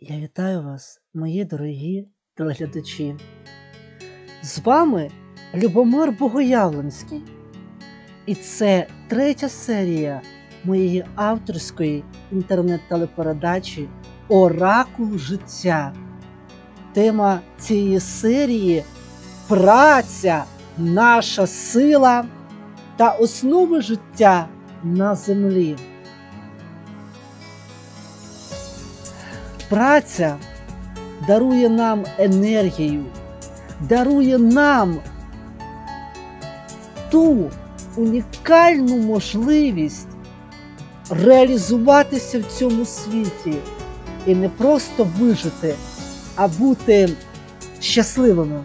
Я вітаю вас, мої дорогі телеглядачі. З вами Любомир Богоявленський. І це третя серія моєї авторської інтернет-телепередачі «Оракул життя». Тема цієї серії – праця, наша сила та основи життя на землі. Праця дарує нам енергію, дарує нам ту унікальну можливість реалізуватися в цьому світі і не просто вижити, а бути щасливими.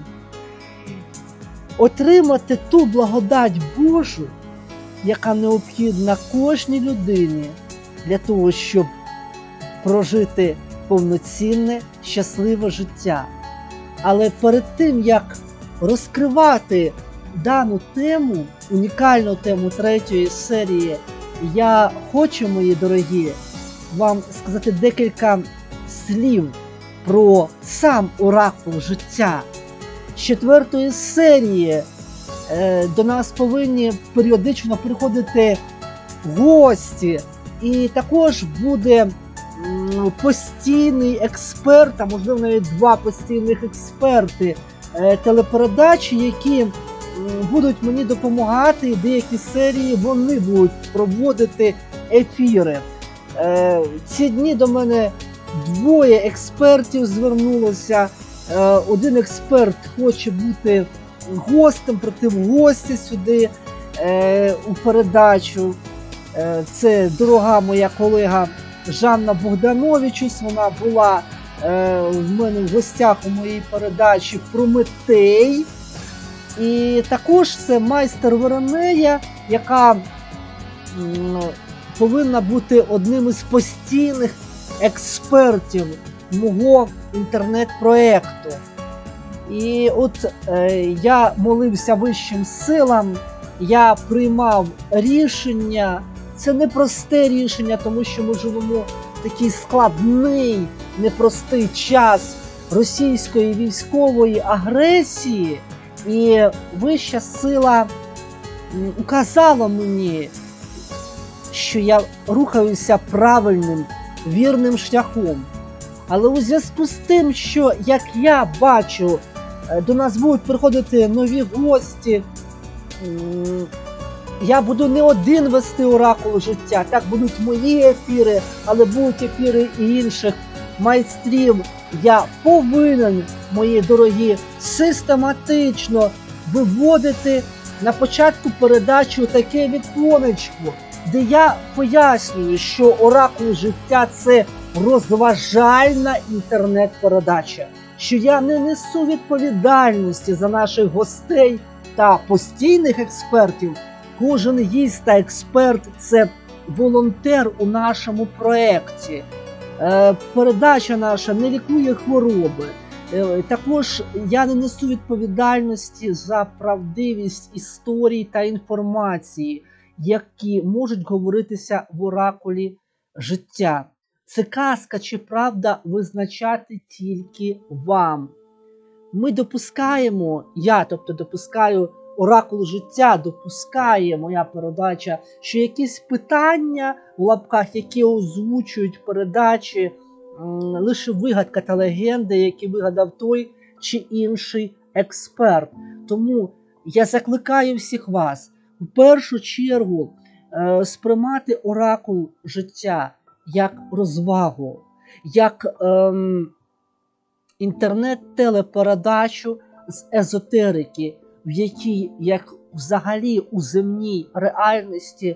Отримати ту благодать Божу, яка необхідна кожній людині для того, щоб прожити повноцінне, щасливе життя. Але перед тим, як розкривати дану тему, унікальну тему третьої серії, я хочу, мої дорогі, вам сказати декілька слів про сам оракул життя. З четвертої серії до нас повинні періодично приходити гості, і також буде постійний експерт, а можливо навіть два постійних експерти телепередачі, які будуть мені допомагати, і деякі серії вони будуть проводити ефіри. Ці дні до мене двоє експертів звернулося. Один експерт хоче бути гостем, прийти в гості сюди у передачу. Це дорога моя колега Жанна Богдановичус, вона була в мене в гостях у моїй передачі «Прометей». І також це майстер Веронея, яка повинна бути одним із постійних експертів мого інтернет-проєкту. І от я молився вищим силам, я приймав рішення. Це непросте рішення, тому що ми живемо в такий складний, непростий час російської військової агресії. І вища сила указала мені, що я рухаюся правильним, вірним шляхом. Але у зв'язку з тим, що, як я бачу, до нас будуть приходити нові гості, я буду не один вести оракул життя, так будуть мої ефіри, але будуть ефіри і інших майстрів. Я повинен, мої дорогі, систематично виводити на початку передачі таке віконечко, де я пояснюю, що оракул життя – це розважальна інтернет-передача, що я не несу відповідальності за наших гостей та постійних експертів. Кожен гість та експерт – це волонтер у нашому проєкті. Передача наша не лікує хвороби. Також я не несу відповідальності за правдивість історій та інформації, які можуть говоритися в оракулі життя. Це казка чи правда визначати тільки вам. Ми допускаємо, допускаю, оракул життя допускає, моя передача, що якісь питання в лапках, які озвучують передачі, лише вигадка та легенди, які вигадав той чи інший експерт. Тому я закликаю всіх вас в першу чергу сприймати оракул життя як розвагу, як інтернет-телепередачу з езотерики, в якій, як взагалі у земній реальності,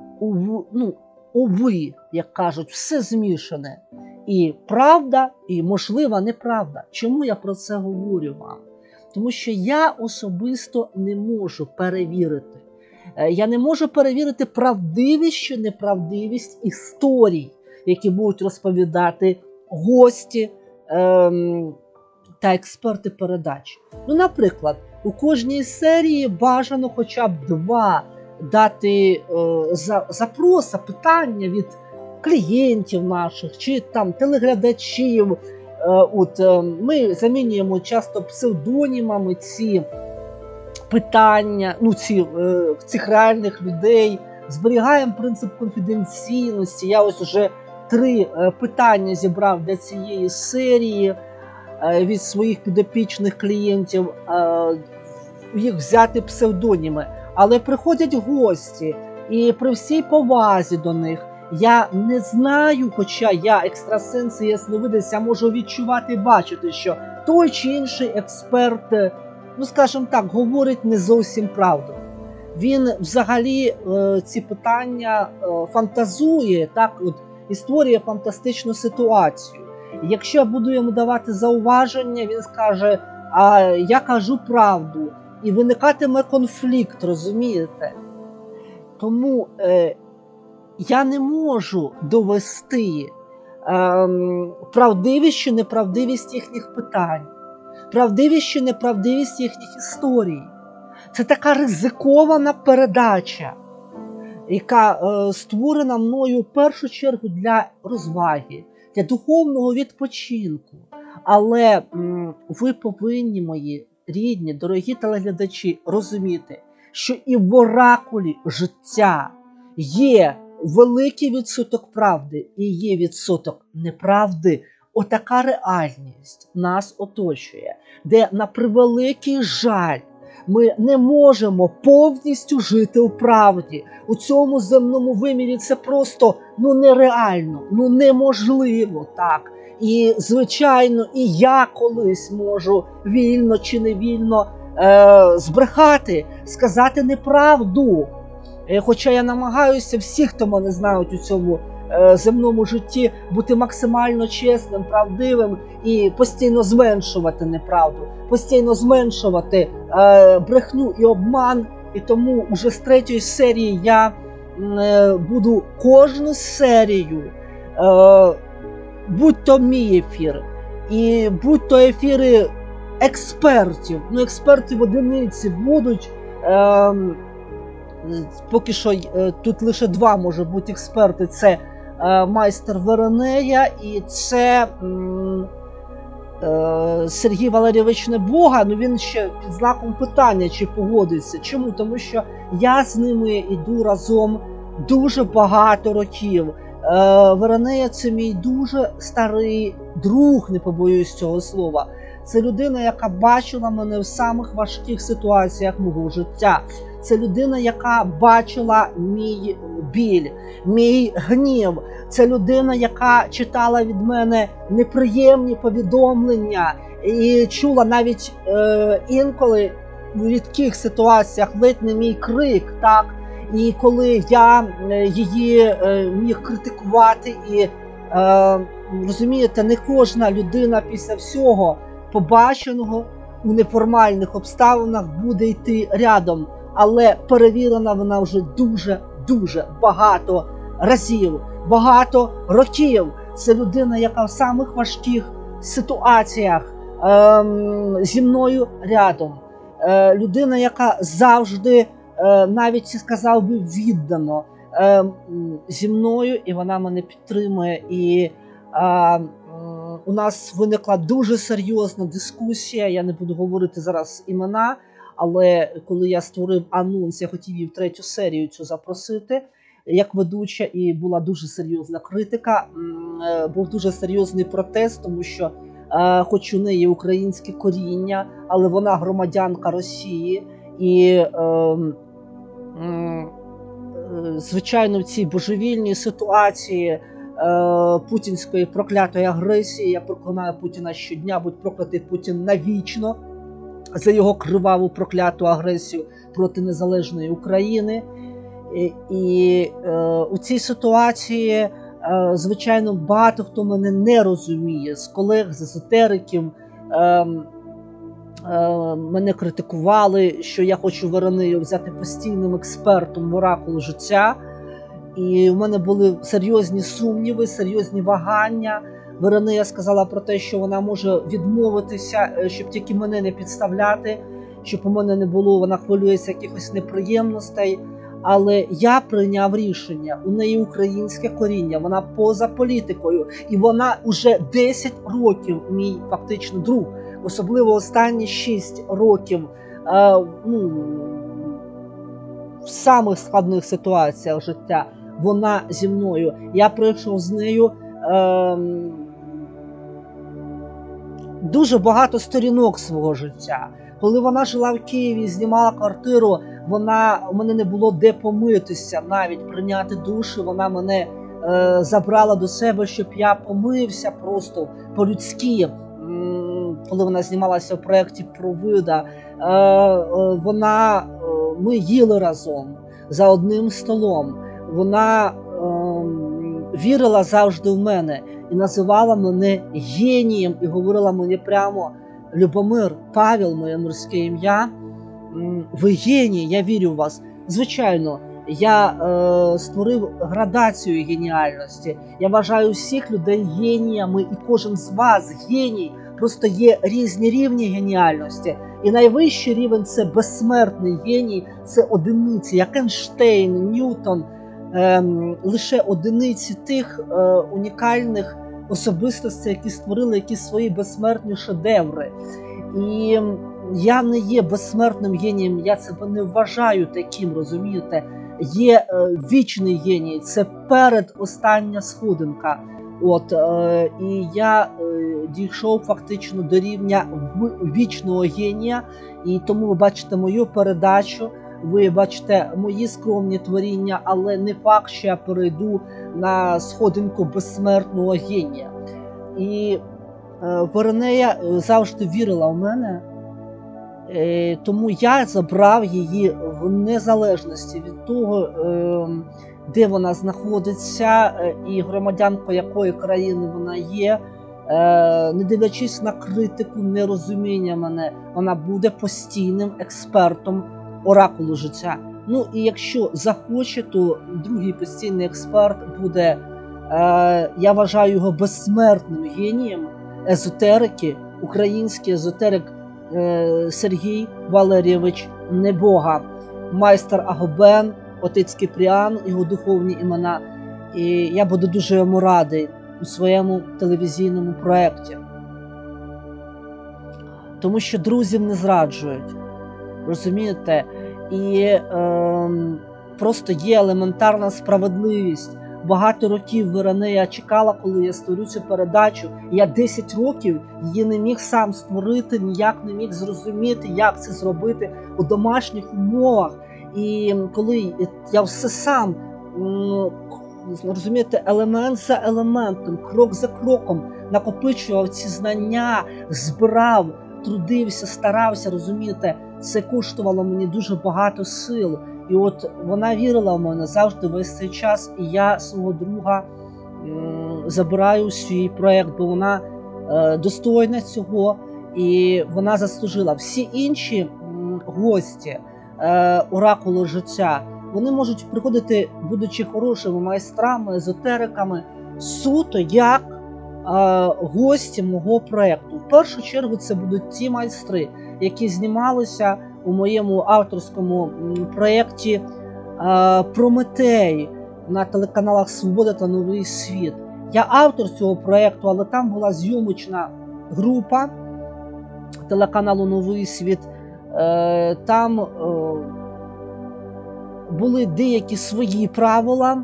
як кажуть, все змішане. І правда, і можлива неправда. Чому я про це говорю вам? Тому що я особисто не можу перевірити. Я не можу перевірити правдивість чи неправдивість історій, які будуть розповідати гості та експерти передач. Наприклад, у кожній серії бажано хоча б 2 дати питання від клієнтів наших чи там телеглядачів. Ми замінюємо часто псевдонімами ці питання, цих реальних людей, зберігаємо принцип конфіденційності. Я ось уже 3 питання зібрав для цієї серії від своїх підопічних клієнтів, їх взяти псевдоніми. Але приходять гості, і при всій повазі до них, я не знаю, хоча я екстрасенс і ясновидець, я можу відчувати і бачити, що той чи інший експерт, скажімо так, говорить не зовсім правду. Він взагалі ці питання фантазує, і створює фантастичну ситуацію. І якщо я буду йому давати зауваження, він скаже, а я кажу правду. І виникатиме конфлікт, розумієте? Тому я не можу довести правдивість чи неправдивість їхніх питань, правдивість чи неправдивість їхніх історій. Це така ризикована передача, яка створена мною в першу чергу для розваги, для духовного відпочинку. Але ви повинні, мої рідні, дорогі телеглядачі, розуміти, що і в оракулі життя є великий відсоток правди і є відсоток неправди. Отака реальність нас оточує, де, на превеликий жаль, ми не можемо повністю жити у правді. У цьому земному вимірі це просто нереально, неможливо, так. І, звичайно, і я колись можу вільно чи невільно збрехати, сказати неправду. Хоча я намагаюся всі, хто мене знають у цьому земному житті, бути максимально чесним, правдивим і постійно зменшувати неправду, постійно зменшувати брехню і обман. І тому вже з 3-ї серії я буду кожну серію, будь то мій ефір, і будь то ефіри експертів, експертів одиниці будуть, поки що тут лише 2 може бути експерти, це майстер Веронея і це Сергій Валерійович Небога. Він ще під знаком питання, чи погодиться. Чому? Тому що я з ними йду разом дуже багато років. Веронея – це мій дуже старий друг, не побоюсь цього слова. Це людина, яка бачила мене в самих важких ситуаціях мого життя. Це людина, яка бачила мій біль, мій гнів. Це людина, яка читала від мене неприємні повідомлення і чула навіть інколи в рідких ситуаціях ледь не мій крик, так? І коли я її міг критикувати і, розумієте, не кожна людина після всього побаченого у неформальних обставинах буде йти рядом. Але перевірена вона вже дуже багато разів, багато років. Це людина, яка в самих важких ситуаціях зі мною рядом. Людина, яка завжди, навіть, сказав би, віддано зі мною, і вона мене підтримує. І у нас виникла дуже серйозна дискусія, я не буду говорити зараз імена, але коли я створив анонс, я хотів її в 3-ю серію цю запросити як ведуча, і була дуже серйозна критика, був дуже серйозний протест, тому що хоч у неї українське коріння, але вона громадянка Росії, і звичайно в цій божевільній ситуації путінської проклятої агресії, я проклинаю Путіна щодня, будь проклятий Путін навічно за його криваву прокляту агресію проти незалежної України. І у цій ситуації, звичайно, багато хто мене не розуміє, з колег, з езотериків, мене критикували, що я хочу Веронею взяти постійним експертом в оракул життя. І в мене були серйозні сумніви, серйозні вагання. Веронея сказала про те, що вона може відмовитися, щоб тільки мене не підставляти, щоб у мене не було, вона хвилюється якихось неприємностей. Але я прийняв рішення, у неї українське коріння, вона поза політикою, і вона уже 10 років мій фактично друг, особливо останні 6 років в самих складних ситуаціях життя вона зі мною. Я пройшов з нею дуже багато сторінок свого життя. Коли вона жила в Києві, знімала квартиру, у мене не було де помитися, навіть прийняти душ, вона мене забрала до себе, щоб я помився просто по-людськи. Коли вона знімалася в проєкті про Вида, ми їли разом за одним столом. Вона вірила завжди в мене і називала мене генієм, і говорила мені прямо: Любомир, Павел, моє морське ім'я, ви геній, я вірю в вас. Звичайно, я створив градацію геніальності. Я вважаю всіх людей геніями, і кожен з вас геній. Просто є різні рівні геніальності. І найвищий рівень – це безсмертний геній, це одиниці, як Ейнштейн, Ньютон, лише одиниці тих унікальних особистостей, які створили якісь свої безсмертні шедеври. І я не є безсмертним генієм, я себе не вважаю таким, розумієте? Є вічний геній, це передостання сходинка. І я дійшов фактично до рівня вічного генія, і тому ви бачите мою передачу, ви бачите мої скромні творіння, але не факт, що я перейду на сходинку безсмертного генія. І Веронея завжди вірила в мене, тому я забрав її в незалежності від того, де вона знаходиться і громадянкою якої країни вона є. Не дивлячись на критику, нерозуміння мене, вона буде постійним експертом оракулу життя. Ну і якщо захоче, то другий постійний експерт буде, я вважаю його безсмертним генієм езотерики, український езотерик Сергій Валерійович Небога, майстер Агобен, отець Кіпріан, його духовні імена. І я буду дуже йому радий у своєму телевізійному проєкті. Тому що друзів не зраджують, розумієте? І просто є елементарна справедливість. Багато років Веронея чекала, коли я створю цю передачу. Я 10 років її не міг сам створити, ніяк не міг зрозуміти, як це зробити у домашніх умовах. І коли я все сам, розумієте, елемент за елементом, крок за кроком накопичував ці знання, збирав, трудився, старався, розумієте, це коштувало мені дуже багато сил. І от вона вірила в мене завжди весь цей час, і я свого друга забираю у свій проєкт, бо вона достойна цього, і вона заслужила. Всі інші гості оракулу життя, вони можуть приходити, будучи хорошими майстрами, езотериками, суто як гості мого проєкту. В першу чергу це будуть ті майстри, які знімалися у моєму авторському проєкті «Прометей» на телеканалах «Свобода» та «Новий світ». Я автор цього проєкту, але там була зйомочна група телеканалу «Новий світ». Там були деякі свої правила,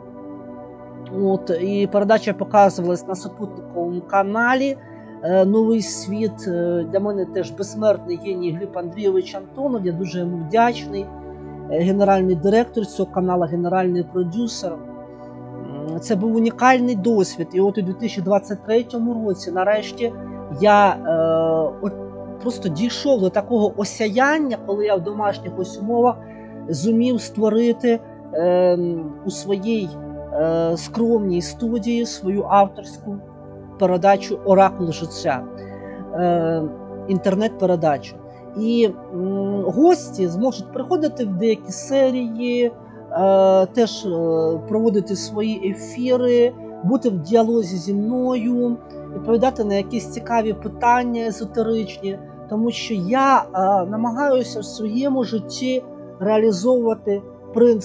і передача показувалась на супутниковому каналі «Новий світ». Для мене теж безсмертний геній Гліб Андрійович Антонов, я дуже йому вдячний. Генеральний директор цього каналу, генеральний продюсер. Це був унікальний досвід. І от у 2023 році, нарешті, я просто дійшов до такого осяяння, коли я в домашніх умовах зумів створити у своїй скромній студії свою авторську передачу «Оракул життя», інтернет-передачу. І гості зможуть приходити в деякі серії, теж проводити свої ефіри, бути в діалозі зі мною, відповідати на якісь цікаві питання езотеричні, тому що я намагаюся в своєму житті реалізовувати принцип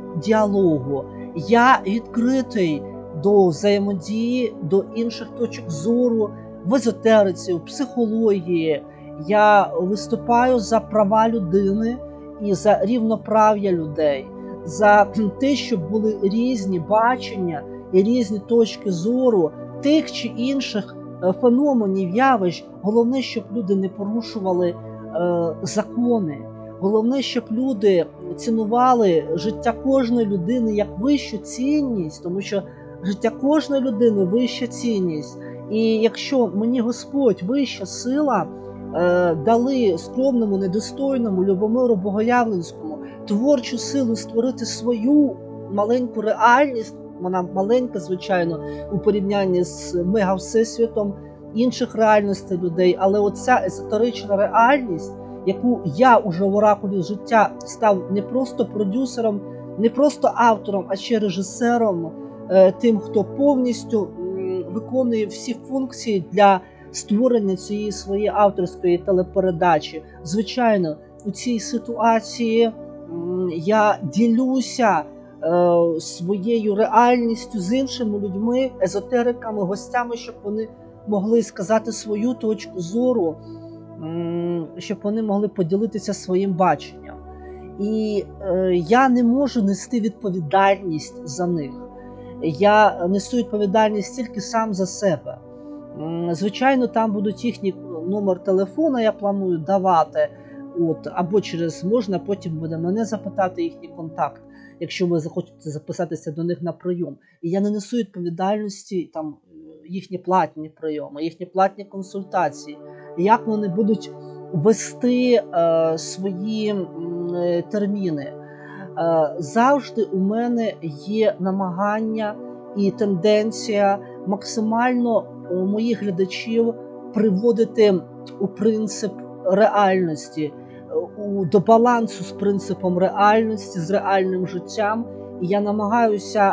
діалогу. Я відкритий до взаємодії, до інших точок зору в езотериці, в психології. Я виступаю за права людини і за рівноправ'я людей, за те, щоб були різні бачення і різні точки зору тих чи інших феноменів, явищ. Головне, щоб люди не порушували закони. Головне, щоб люди цінували життя кожної людини як вищу цінність, тому що життя кожної людини – вища цінність. І якщо мені Господь, вища сила, дали скромному, недостойному Любомиру Богоявленському творчу силу створити свою маленьку реальність, вона маленька, звичайно, у порівнянні з мега-всесвітом інших реальностей людей, але оця езотерична реальність, яку я уже в оракулі життя став не просто продюсером, не просто автором, а ще режисером, тим, хто повністю виконує всі функції для створення цієї своєї авторської телепередачі. Звичайно, у цій ситуації я ділюся своєю реальністю з іншими людьми, езотериками, гостями, щоб вони могли сказати свою точку зору, щоб вони могли поділитися своїм баченням. І я не можу нести відповідальність за них. Я несу відповідальність тільки сам за себе. Звичайно, там будуть їхні номер телефона, я планую давати, або можна потім буде мене запитати їхній контакт, якщо ви захочете записатися до них на прийом. І я не несу відповідальності там їхні платні прийоми, їхні платні консультації, як вони будуть вести свої терміни. Завжди у мене є намагання і тенденція максимально моїх глядачів приводити у принцип реальності, до балансу з принципом реальності, з реальним життям. І я намагаюся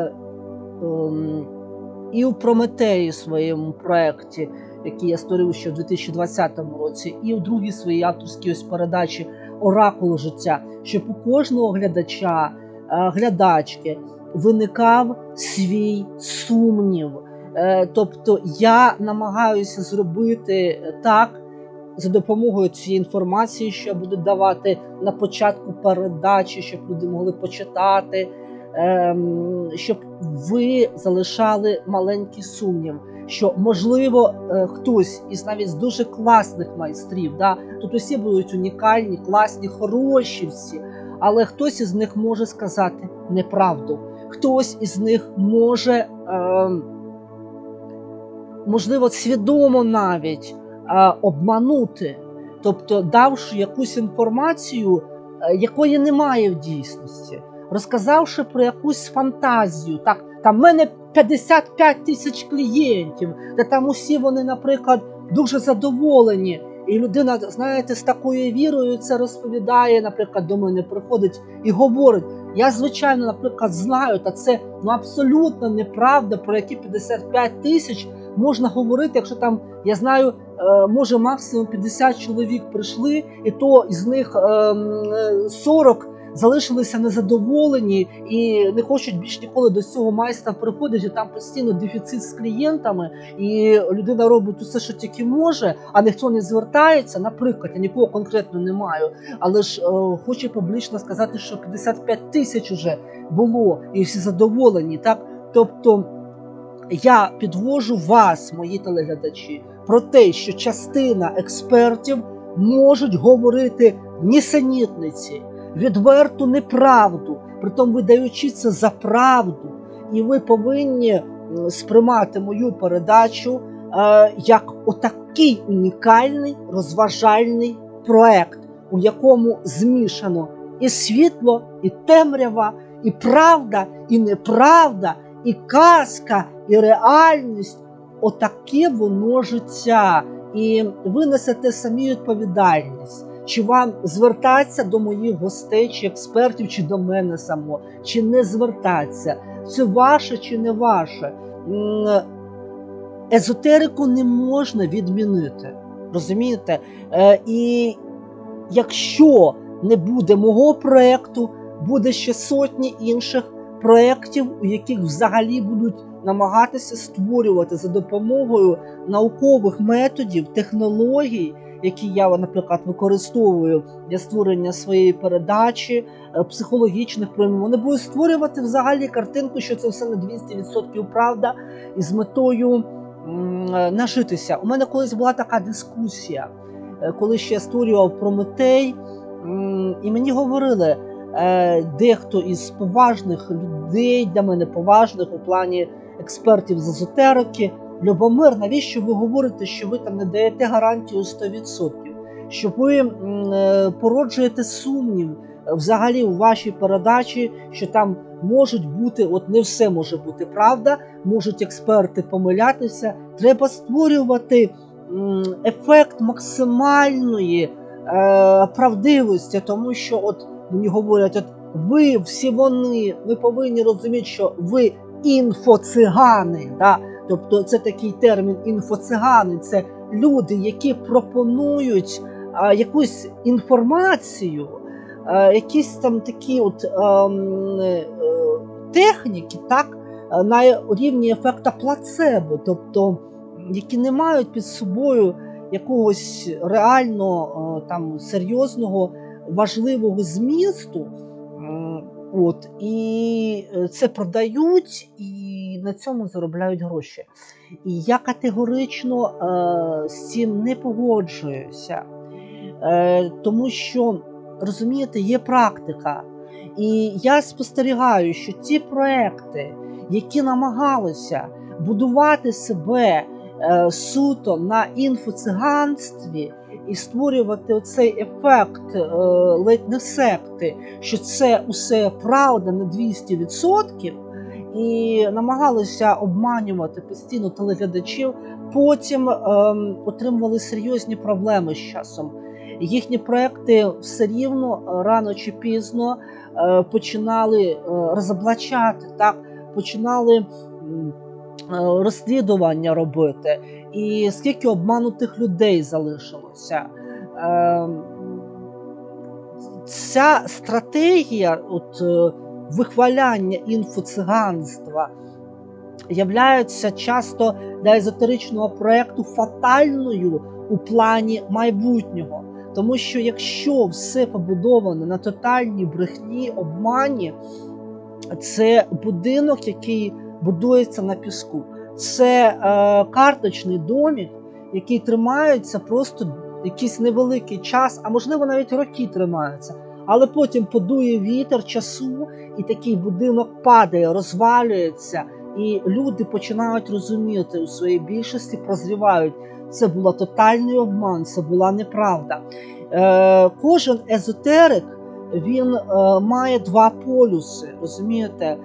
і у Прометеї своєму проєкті, який я створив ще в 2020 році, і у другій своїй авторській передачі «Оракул життя», щоб у кожного глядача, глядачки виникав свій сумнів. Тобто я намагаюся зробити так, за допомогою цієї інформації, що я буду давати на початку передачі, щоб люди могли почитати, щоб ви залишали маленький сумнів, що, можливо, хтось із навіть з дуже класних майстрів, тут усі будуть унікальні, класні, хороші всі, але хтось із них може сказати неправду, хтось із них може, можливо, свідомо навіть обманути, тобто давши якусь інформацію, якої немає в дійсності, розказавши про якусь фантазію. Так, там в мене 55 тисяч клієнтів, де там усі вони, наприклад, дуже задоволені. І людина, знаєте, з такою вірою це розповідає, наприклад, до мене приходить і говорить. Я, звичайно, наприклад, знаю, та це абсолютно неправда, про які 55 тисяч можна говорити, якщо там, я знаю, може максимум 50 чоловік прийшли, і то із них 40 залишилися незадоволені і не хочуть більш ніколи до цього майстра приходити, там постійно дефіцит з клієнтами, і людина робить усе, що тільки може, а ніхто не звертається. Наприклад, я нікого конкретно не маю, але ж хочу публічно сказати, що 55 тисяч уже було, і всі задоволені. Так? Тобто я підвожу вас, мої телеглядачі, про те, що частина експертів можуть говорити нісенітниці, відверту неправду, притом видаючи це за правду. І ви повинні сприймати мою передачу як отакий унікальний розважальний проект, у якому змішано і світло, і темрява, і правда, і неправда, і казка, і реальність. Отаке воно життя. І ви несете самі відповідальність. Чи вам звертатися до моїх гостей, чи експертів, чи до мене самого, чи не звертатися. Це ваше чи не ваше. Езотерику не можна відмінити. Розумієте? І якщо не буде мого проєкту, буде ще сотні інших проєктів, у яких взагалі будуть намагатися створювати за допомогою наукових методів, технологій, які я, наприклад, використовую для створення своєї передачі, психологічних промів. Вони будуть створювати взагалі картинку, що це все на 200% правда, і з метою нажитися. У мене колись була така дискусія, коли ще я створював Прометей, і мені говорили дехто із поважних людей, для мене поважних у плані експертів з езотерики: Любомир, навіщо ви говорите, що ви там не даєте гарантію 100%? Що ви породжуєте сумнів взагалі у вашій передачі, що там можуть бути, от не все може бути правда, можуть експерти помилятися. Треба створювати ефект максимальної правдивості, тому що от мені говорять, от ви всі ви повинні розуміти, що ви інфоцигани, да? Тобто це такий термін інфоцигани, це люди, які пропонують якусь інформацію, якісь там такі от техніки, так, на рівні ефекта плацебо, тобто які не мають під собою якогось реально там серйозного, важливого змісту. От, і це продають, і на цьому заробляють гроші. І я категорично з цим не погоджуюся, тому що, розумієте, є практика. І я спостерігаю, що ті проекти, які намагалися будувати себе суто на інфоциганстві і створювати оцей ефект ледь не секти, що це усе правда на 200%, і намагалися обманювати постійно телеглядачів, потім отримували серйозні проблеми з часом. Їхні проекти все рівно рано чи пізно починали розоблачати, так, починали розслідування робити. І скільки обманутих людей залишилося. Ця стратегія вихваляння інфоциганства являється часто для езотеричного проєкту фатальною у плані майбутнього. Тому що якщо все побудоване на тотальній брехні, обмані, це будинок, який будується на піску. Це карточний домик, який тримається просто якийсь невеликий час, а можливо навіть роки тримається. Але потім подує вітер часу, і такий будинок падає, розвалюється, і люди починають розуміти у своїй більшості, прозрівають. Це була тотальний обман, це була неправда. Кожен езотерик, він має два полюси, розумієте?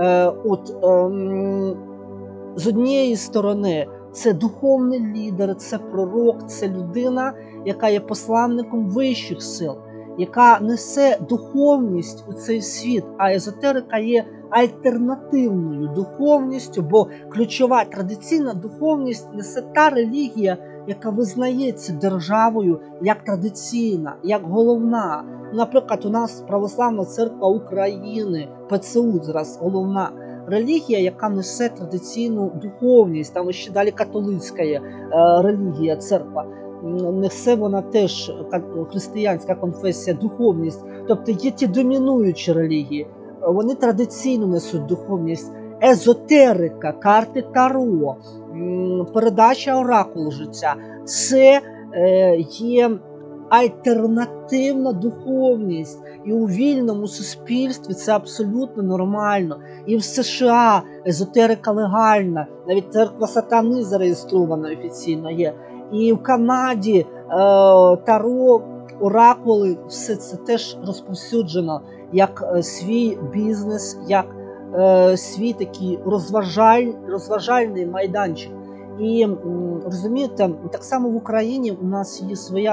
З однієї сторони, це духовний лідер, це пророк, це людина, яка є посланником вищих сил, яка несе духовність у цей світ, а езотерика є альтернативною духовністю, бо ключова традиційна духовність несе та релігія, яка визнається державою як традиційна, як головна. Наприклад, у нас Православна Церква України, ПЦУ зараз головна релігія, яка несе традиційну духовність, там ще далі католицька є релігія, церква. Несе вона теж, християнська конфесія, духовність. Тобто є ті домінуючі релігії, вони традиційно несуть духовність. Езотерика, карти Таро, передача оракулу життя – це є альтернативна духовність. І у вільному суспільстві це абсолютно нормально. І в США езотерика легальна, навіть церква сатани зареєстрована офіційно є. І в Канаді Таро, оракули, все це теж розповсюджено як свій бізнес, як свій такий розважальний майданчик. І розумієте, так само в Україні у нас є своя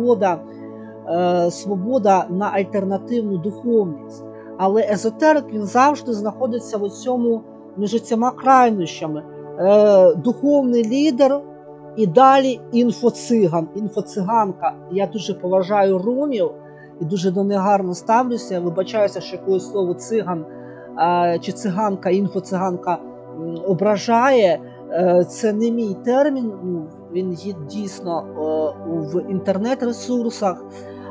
свобода на альтернативну духовність. Але езотерик, він завжди знаходиться в цьому між цими крайнощами. Духовний лідер і далі інфоциган, інфоциганка. Я дуже поважаю румів, і дуже до них гарно ставлюся. Я вибачаюся, що якогось слово циган чи циганка, інфоциганка ображає. Це не мій термін, він є дійсно в інтернет-ресурсах,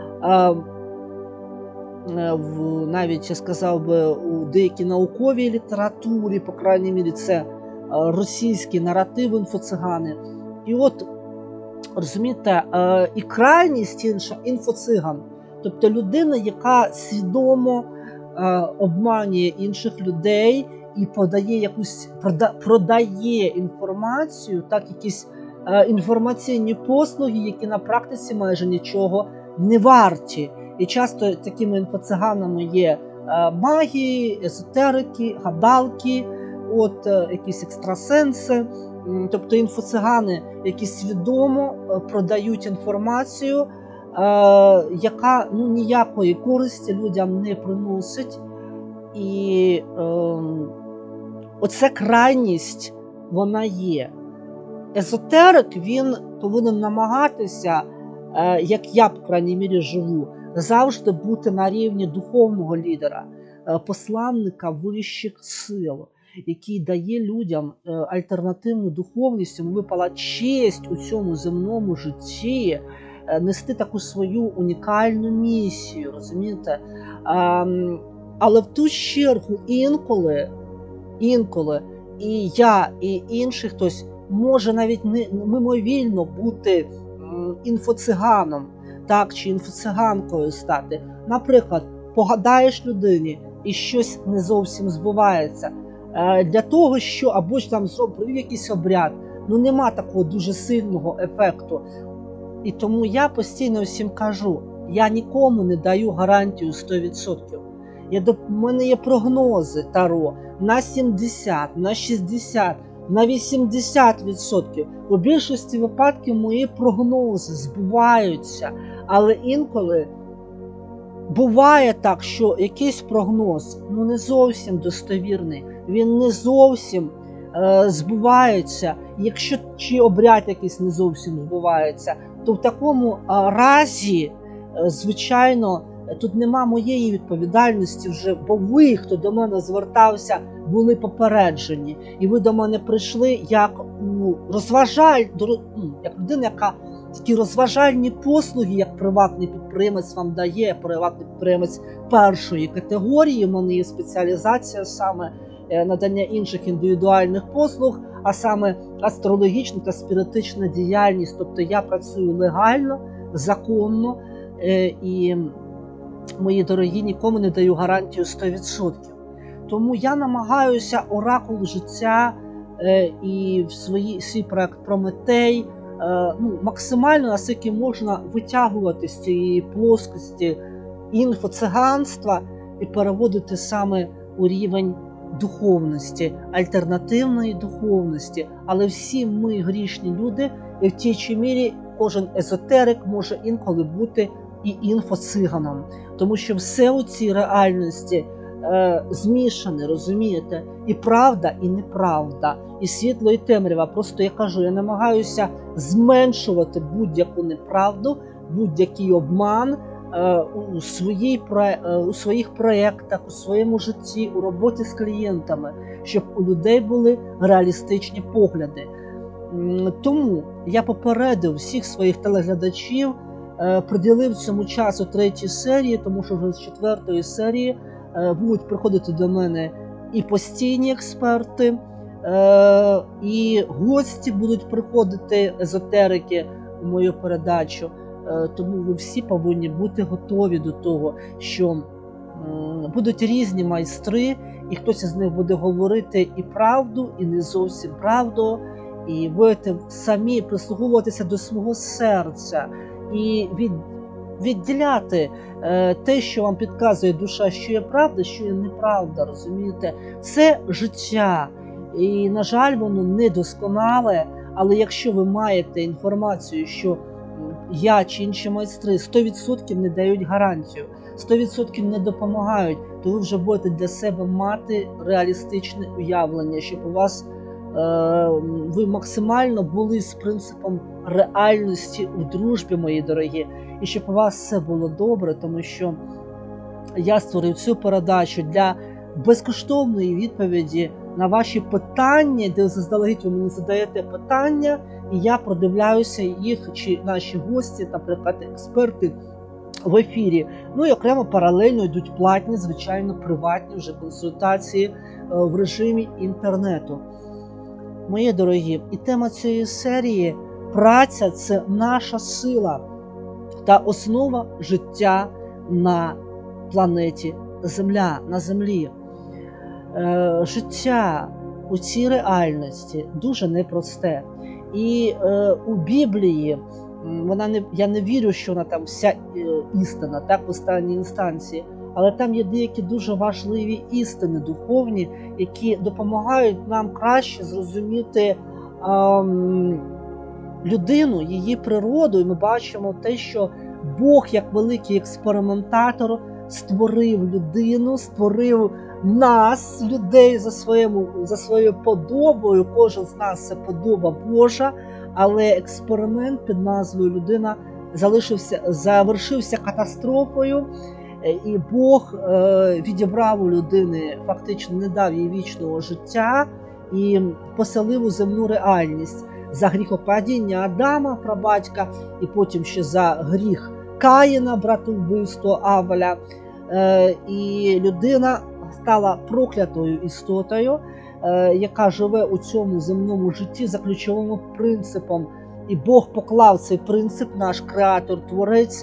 навіть, я сказав би, у деякій науковій літературі, по крайній мірі, це російський наратив інфоцигани. І от, розумієте, і крайність інша – інфоциган. Тобто людина, яка свідомо обманює інших людей і продає інформацію, так, якісь інформаційні послуги, які на практиці майже нічого не варті. І часто такими інфоциганами є маги, езотерики, гадалки, якісь екстрасенси. Тобто інфоцигани, які свідомо продають інформацію, яка ніякої користі людям не приносить. І оця крайність, вона є. Езотерик, він повинен намагатися, як я, по крайній мірі, живу, завжди бути на рівні духовного лідера, посланника вищих сил, який дає людям альтернативну духовність. Йому випала честь у цьому земному житті нести таку свою унікальну місію, розумієте? Але в ту чергу інколи і я, і інший хтось може навіть мимовільно бути інфоциганом, так, чи інфоциганкою стати. Наприклад, погадаєш людині і щось не зовсім збувається. Для того, що або ж там зробив якийсь обряд, нема такого дуже сильного ефекту. І тому я постійно всім кажу, я нікому не даю гарантію 100%. У мене є прогнози Таро на 70, на 60, на 80%. У більшості випадків мої прогнози збуваються, але інколи буває так, що якийсь прогноз не зовсім достовірний, він не зовсім збувається. Якщо чи обряд якийсь не зовсім збувається, то в такому разі, звичайно, тут нема моєї відповідальності вже, бо ви, хто до мене звертався, були попереджені. І ви до мене прийшли як як людина, яка такі розважальні послуги, як приватний підприємець вам дає, приватний підприємець першої категорії. У мене є спеціалізація саме надання інших індивідуальних послуг, а саме астрологічна та спіритична діяльність. Тобто я працюю легально, законно і, мої дорогі, нікому не даю гарантію 100%. Тому я намагаюся оракул життя і свій проект Прометей максимально, наскільки можна, витягувати з цієї плоскості інфоциганства і переводити саме у рівень духовності, альтернативної духовності. Але всі ми грішні люди, і в тій чи мірі кожен езотерик може інколи бути і інфоциганом. Тому що все у цій реальності змішане, розумієте? І правда, і неправда, і світло, і темрява. Просто я кажу, я намагаюся зменшувати будь-яку неправду, будь-який обман у своїх проєктах, у своєму житті, у роботі з клієнтами, щоб у людей були реалістичні погляди. Тому я попередив всіх своїх телеглядачів, приділив цьому часу 3-й серії, тому що вже з 4-ї серії будуть приходити до мене і постійні експерти, і гості будуть приходити, езотерики, у мою передачу. Тому ви всі повинні бути готові до того, що будуть різні майстри, і хтось із них буде говорити і правду, і не зовсім правду, і будете самі прислуховуватися до свого серця і відділяти те, що вам підказує душа, що є правда, що є неправда, розумієте? Це життя, і, на жаль, воно недосконале, але якщо ви маєте інформацію, що я чи інші майстри 100% не дають гарантію, 100% не допомагають, то ви вже будете для себе мати реалістичне уявлення, щоб у вас ви максимально були з принципом реальності у дружбі, мої дорогі, і щоб у вас все було добре, тому що я створив цю передачу для безкоштовної відповіді на ваші питання, де заздалегідь ви мені задаєте питання, і я продивляюся їх, чи наші гості, наприклад, експерти в ефірі. Ну і окремо паралельно йдуть платні, звичайно, приватні вже консультації в режимі інтернету. Мої дорогі, і тема цієї серії – праця – це наша сила та основа життя на планеті Земля, на Землі. Життя у цій реальності дуже непросте. І у Біблії, я не вірю, що вона там вся істина, так, в останній інстанції, але там є деякі дуже важливі істини духовні, які допомагають нам краще зрозуміти людину, її природу. І ми бачимо те, що Бог, як великий експериментатор, створив людину, створив нас, людей, за своєю подобою. Кожен з нас – це подоба Божа, але експеримент під назвою людина завершився катастрофою, і Бог відібрав у людини, фактично не дав їй вічного життя і поселив у земну реальність за гріхопадіння Адама, прабатька, і потім ще за гріх Каїна, братовбивство Авеля. І людина стала проклятою істотою, яка живе у цьому земному житті за ключовим принципом. І Бог поклав цей принцип, наш креатор, творець,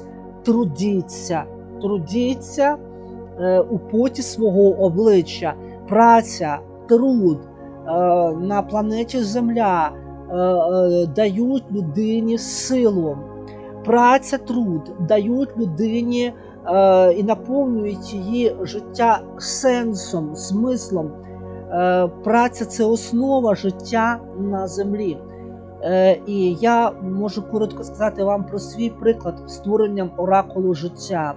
трудіться у поті свого обличчя. Праця, труд на планеті Земля дають людині силу. Праця, труд дають людині і наповнюють її життя сенсом, смислом. Праця – це основа життя на землі. І я можу коротко сказати вам про свій приклад створенням оракулу життя.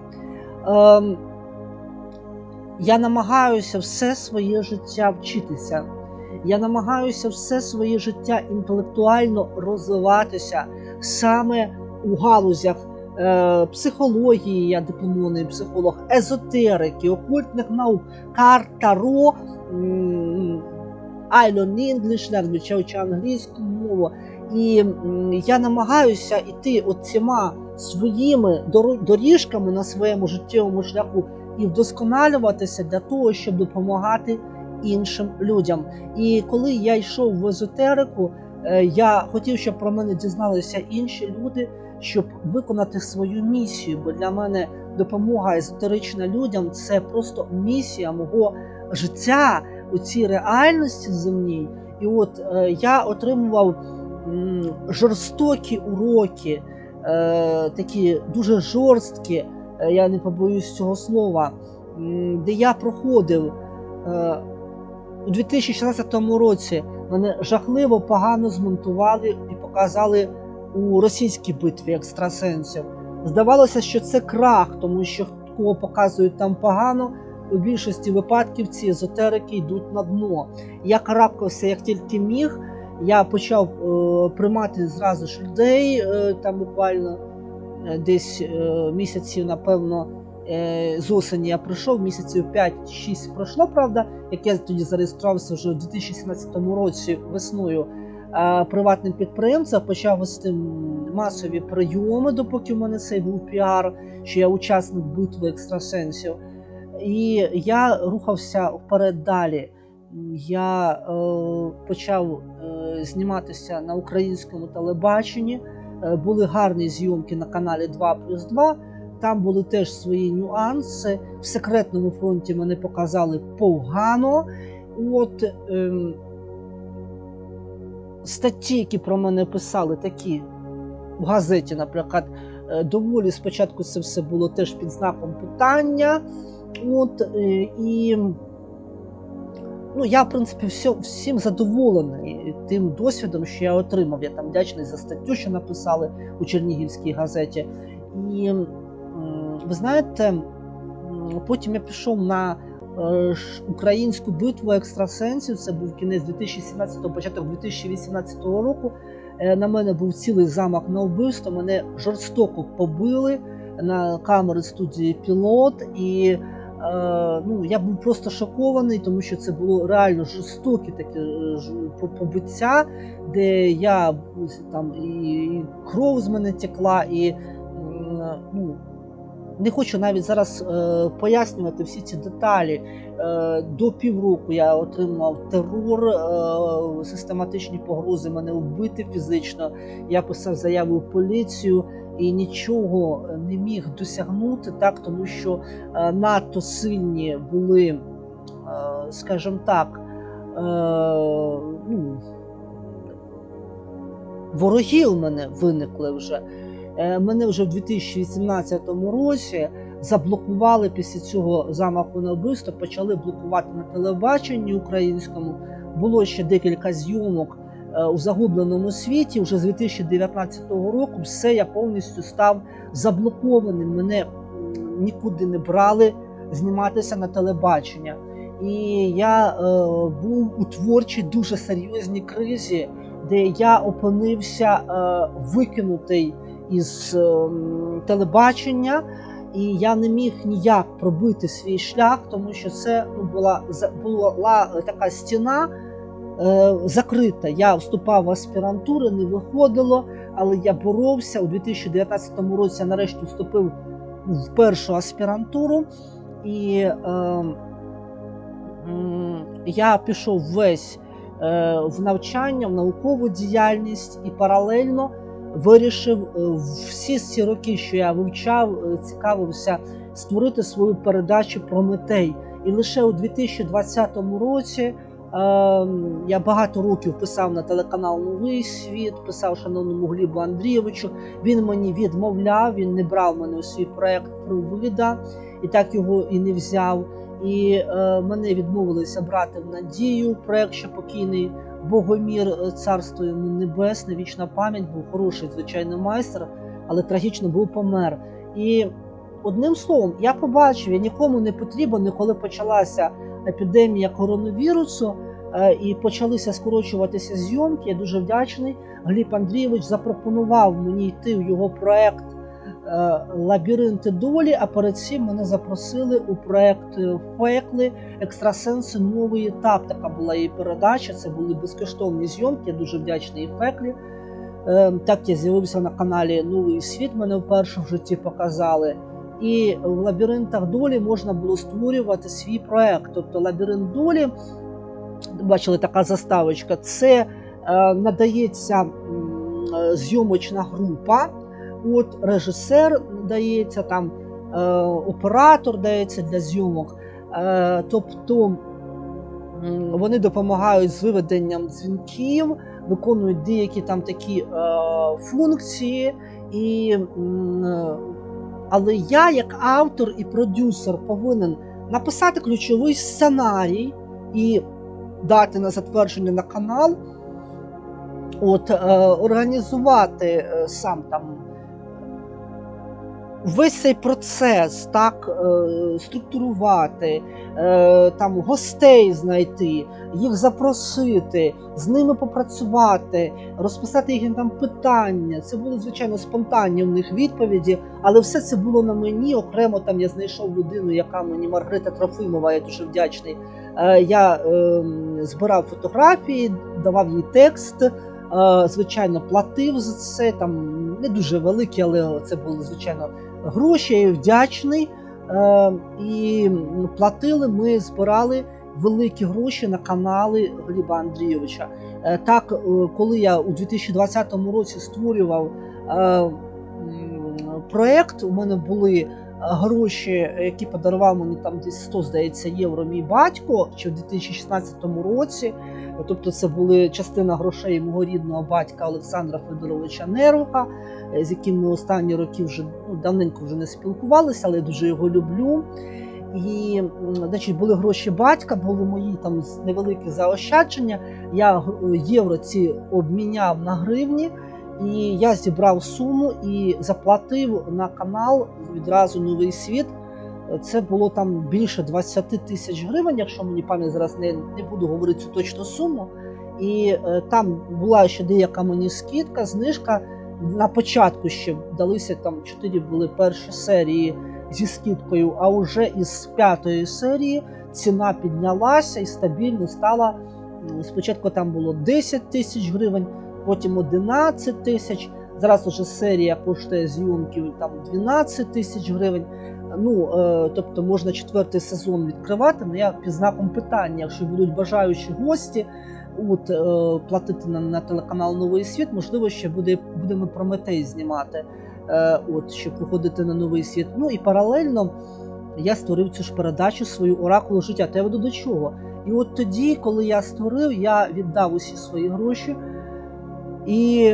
Я намагаюся все своє життя вчитися. Я намагаюся все своє життя інтелектуально розвиватися саме у галузях психології, я дипломований психолог, езотерики, окультних наук, карт, таро, I learn English language, я вчу англійську мову. І я намагаюся йти оціма своїми доріжками на своєму життєвому шляху і вдосконалюватися для того, щоб допомагати іншим людям. І коли я йшов в езотерику, я хотів, щоб про мене дізналися інші люди, щоб виконати свою місію, бо для мене допомога езотерична людям – це просто місія мого життя у цій реальності земній. І от я отримував жорстокі уроки, такі дуже жорсткі, я не побоюсь цього слова, де я проходив у 2016 році. Мене жахливо погано змонтували і показали у російській битві екстрасенсів. Здавалося, що це крах, тому що кого показують там погано, у більшості випадків ці езотерики йдуть на дно. Я карабкався як тільки міг, я почав приймати зразу ж людей, там буквально десь місяців, напевно, з осені я прийшов, місяців 5-6 пройшло, правда, як я тоді зареєструвався вже у 2017 році весною приватним підприємцем, почав вести масові прийоми, допоки в мене цей був піар, що я учасник битви екстрасенсів. І я рухався вперед далі. Я почав зніматися на українському телебаченні, були гарні зйомки на каналі 2+2, там були теж свої нюанси, в секретному фронті мене показали погано. От статті, які про мене писали, такі в газеті, наприклад, доволі спочатку це все було теж під знаком питання. От, і я, в принципі, всім задоволений тим досвідом, що я отримав. Я там вдячний за статтю, що написали у Чернігівській газеті. І, ви знаєте, потім я пішов на українську битву екстрасенсів. Це був кінець 2017, початок 2018 року. На мене був цілий замах на вбивство, мене жорстоко побили на камери студії «Пілот», і я був просто шокований, тому що це було реально жорстоке таке побиття, де я там і кров з мене текла, і не хочу навіть зараз пояснювати всі ці деталі. До півроку я отримав терор, систематичні погрози мене вбити фізично. Я писав заяву в поліцію і нічого не міг досягнути, так, тому що надто сильні були, скажімо так, вороги у мене виникли вже. Мене вже в 2018 році заблокували після цього замаху на вбивство, почали блокувати на телебаченні українському. Було ще декілька зйомок у загубленому світі. Вже з 2019 року все, я повністю став заблокованим. Мене нікуди не брали зніматися на телебачення. І я був у творчій дуже серйозній кризі, де я опинився викинутий із телебачення, і я не міг ніяк пробити свій шлях, тому що це була така стіна закрита. Я вступав в аспірантуру, не виходило, але я боровся. У 2019 році я нарешті вступив в першу аспірантуру, і я пішов весь в навчання, в наукову діяльність і паралельно вирішив всі ці роки, що я вивчав, цікавився, створити свою передачу «Прометей». І лише у 2020 році я багато років писав на телеканал «Новий світ», писав шановному Глібу Андрійовичу. Він мені відмовляв, він не брав мене у свій проєкт «Привида», і так його і не взяв. І мене відмовилися брати в «Надію», проєкт ще покійний Богомір, царство йому небесне, вічна пам'ять, був хороший, звичайно, майстер, але трагічно був помер. І одним словом, я побачив, я нікому не потрібен, коли почалася епідемія коронавірусу і почалися скорочуватися зйомки. Я дуже вдячний. Гліб Андрійович запропонував мені йти в його проєкт «Лабіринти долі», а перед цим мене запросили у проєкт «Фекли. Екстрасенси. Новий етап». Така була її передача, це були безкоштовні зйомки, я дуже вдячний і «Феклі». Так я з'явився на каналі «Новий світ», мене вперше в житті показали. І в «Лабіринтах долі» можна було створювати свій проєкт. Тобто «Лабіринт долі», бачили, така заставочка, це надається зйомочна група, от режисер дається, там оператор дається для зйомок, тобто вони допомагають з виведенням дзвінків, виконують деякі там такі функції, але я як автор і продюсер повинен написати ключовий сценарій і дати на затвердження на канал, організувати сам там весь цей процес, так, структурувати, там гостей знайти, їх запросити, з ними попрацювати, розписати їхні там питання. Це були, звичайно, спонтанні в них відповіді, але все це було на мені. Окремо там я знайшов людину, яка мені, Маргарита Трофимова, я дуже вдячний. Я збирав фотографії, давав їй текст, звичайно, платив за це, там не дуже великі, але це були, звичайно, гроші, я вдячний. І платили, ми збирали великі гроші на канали Гліба Андрійовича. Так, коли я у 2020 році створював проєкт, у мене були гроші, які подарував мені там десь 100, здається, євро мій батько, ще в 2016 році. Тобто це були частина грошей мого рідного батька Олександра Федоровича Неруха, з яким ми останні роки вже давненько вже не спілкувалися, але я дуже його люблю. І, значить, були гроші батька, були мої там невеликі заощадження. Я євро ці обміняв на гривні, і я зібрав суму і заплатив на канал відразу «Новий світ» Це було там більше 20 тисяч гривень, якщо мені пам'ять зараз не буду говорити цю точну суму. І там була ще деяка мені скидка, знижка. На початку ще далися там 4 були перші серії зі скидкою, а вже із 5-ї серії ціна піднялася і стабільно стала. Спочатку там було 10 тисяч гривень, потім 11 тисяч. Зараз уже серія коштує зйомків там 12 тисяч гривень. Тобто можна 4-й сезон відкривати, але я під знаком питання, якщо будуть бажаючі гості платити на телеканал Новий Світ, можливо, ще будемо Прометей знімати, щоб виходити на Новий Світ. І паралельно я створив цю ж передачу, свою оракулу життя. Та я веду до чого? І от тоді, коли я створив, я віддав усі свої гроші. І